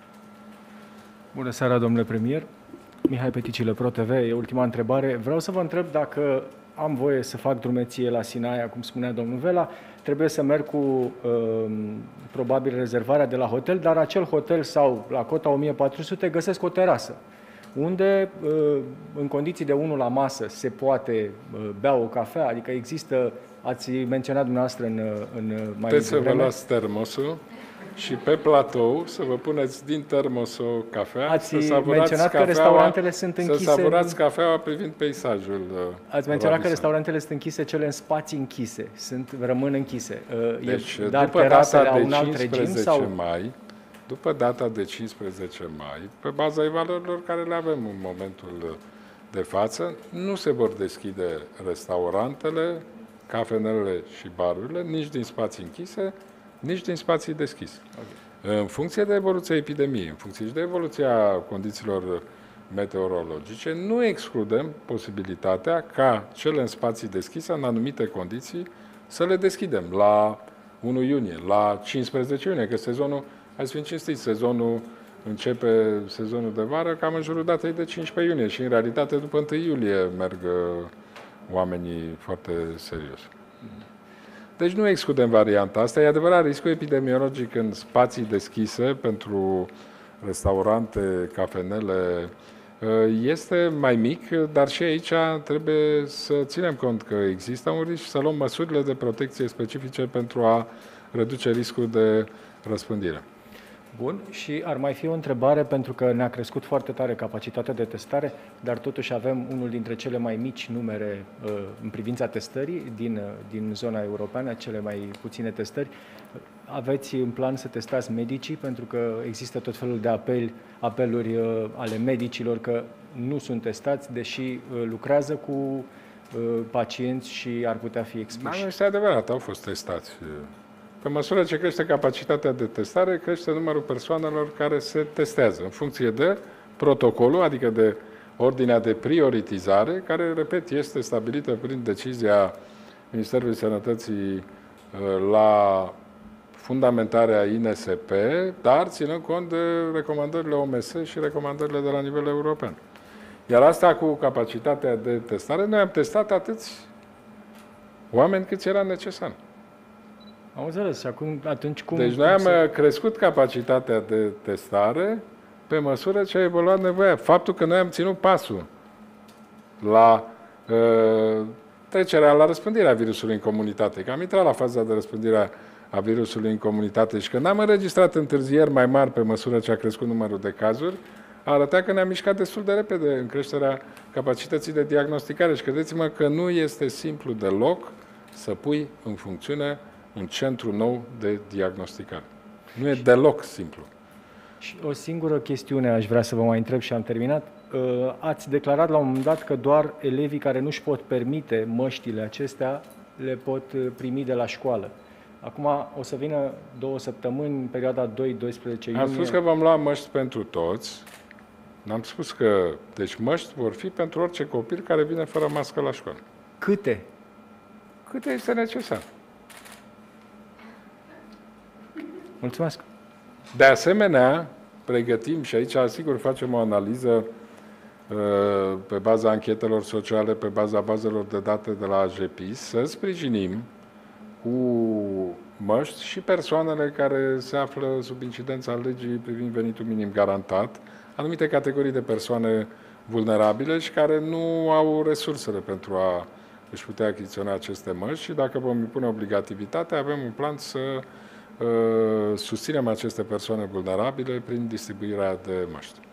Bună seara, domnule premier! Mihai Peticile, ProTV. E ultima întrebare. Vreau să vă întreb dacă am voie să fac drumeție la Sinaia, cum spunea domnul Vela, trebuie să merg cu probabil rezervarea de la hotel, dar acel hotel sau la cota 1400 găsesc o terasă, unde în condiții de 1 la masă se poate bea o cafea, adică există, ați menționat dumneavoastră în mai puteți să vă luați termosul și pe platou să vă puneți din termos o cafea. Ați menționat că restaurantele sunt închise. Să savurați cafeaua privind peisajul. Ați menționat că restaurantele sunt închise, cele în spații închise, rămân închise. Deci, dar după data de un alt regim, 15 sau? mai, după data de 15 mai, pe baza evaluărilor care le avem în momentul de față, nu se vor deschide restaurantele, cafenelele și barurile, nici din spații închise, nici din spații deschise. Okay. În funcție de evoluția epidemiei, în funcție și de evoluția condițiilor meteorologice, nu excludem posibilitatea ca cele în spații deschise, în anumite condiții, să le deschidem la 1 iunie, la 15 iunie, că sezonul, hai să fim cinstiți, sezonul începe sezonul de vară cam în jurul datei de 15 iunie și în realitate după 1 iulie merg oamenii foarte serios. Deci nu excludem varianta asta. E adevărat, riscul epidemiologic în spații deschise pentru restaurante, cafenele, este mai mic, dar și aici trebuie să ținem cont că există un risc și să luăm măsurile de protecție specifice pentru a reduce riscul de răspândire. Bun, și ar mai fi o întrebare, pentru că ne-a crescut foarte tare capacitatea de testare, dar totuși avem unul dintre cele mai mici numere în privința testării din zona europeană, cele mai puține testări. Aveți în plan să testați medicii, pentru că există tot felul de apeluri ale medicilor că nu sunt testați, deși lucrează cu pacienți și ar putea fi expuși. Nu este adevărat, au fost testați. Pe măsură ce crește capacitatea de testare, crește numărul persoanelor care se testează în funcție de protocolul, adică de ordinea de prioritizare, care, repet, este stabilită prin decizia Ministerului Sănătății la fundamentarea INSP, dar ținând cont de recomandările OMS și recomandările de la nivel european. Iar asta cu capacitatea de testare, noi am testat atâți oameni cât era necesar. Am înțeles. Și atunci cum... Deci noi am crescut capacitatea de testare pe măsură ce a evoluat nevoia. Faptul că noi am ținut pasul la trecerea la răspândirea virusului în comunitate, că am intrat la faza de răspândire a virusului în comunitate și că n-am înregistrat întârzieri mai mari pe măsură ce a crescut numărul de cazuri, arăta că ne-am mișcat destul de repede în creșterea capacității de diagnosticare și credeți-mă că nu este simplu deloc să pui în funcțiune un centru nou de diagnosticare. Nu e deloc simplu. Și o singură chestiune aș vrea să vă mai întreb și am terminat. Ați declarat la un moment dat că doar elevii care nu își pot permite măștile acestea le pot primi de la școală. Acum o să vină 2 săptămâni, în perioada 2-12 iunie. Am spus că vom lua măști pentru toți. N-am spus că... Deci măști vor fi pentru orice copil care vine fără mască la școală. Câte? Câte este necesar. Mulțumesc. De asemenea, pregătim și aici, asigur, facem o analiză pe baza anchetelor sociale, pe baza bazelor de date de la AGEPIS, să sprijinim cu măști și persoanele care se află sub incidența legii privind venitul minim garantat, anumite categorii de persoane vulnerabile și care nu au resursele pentru a își putea achiziționa aceste măști și dacă vom impune obligativitatea, avem un plan să susținem aceste persoane vulnerabile prin distribuirea de măști.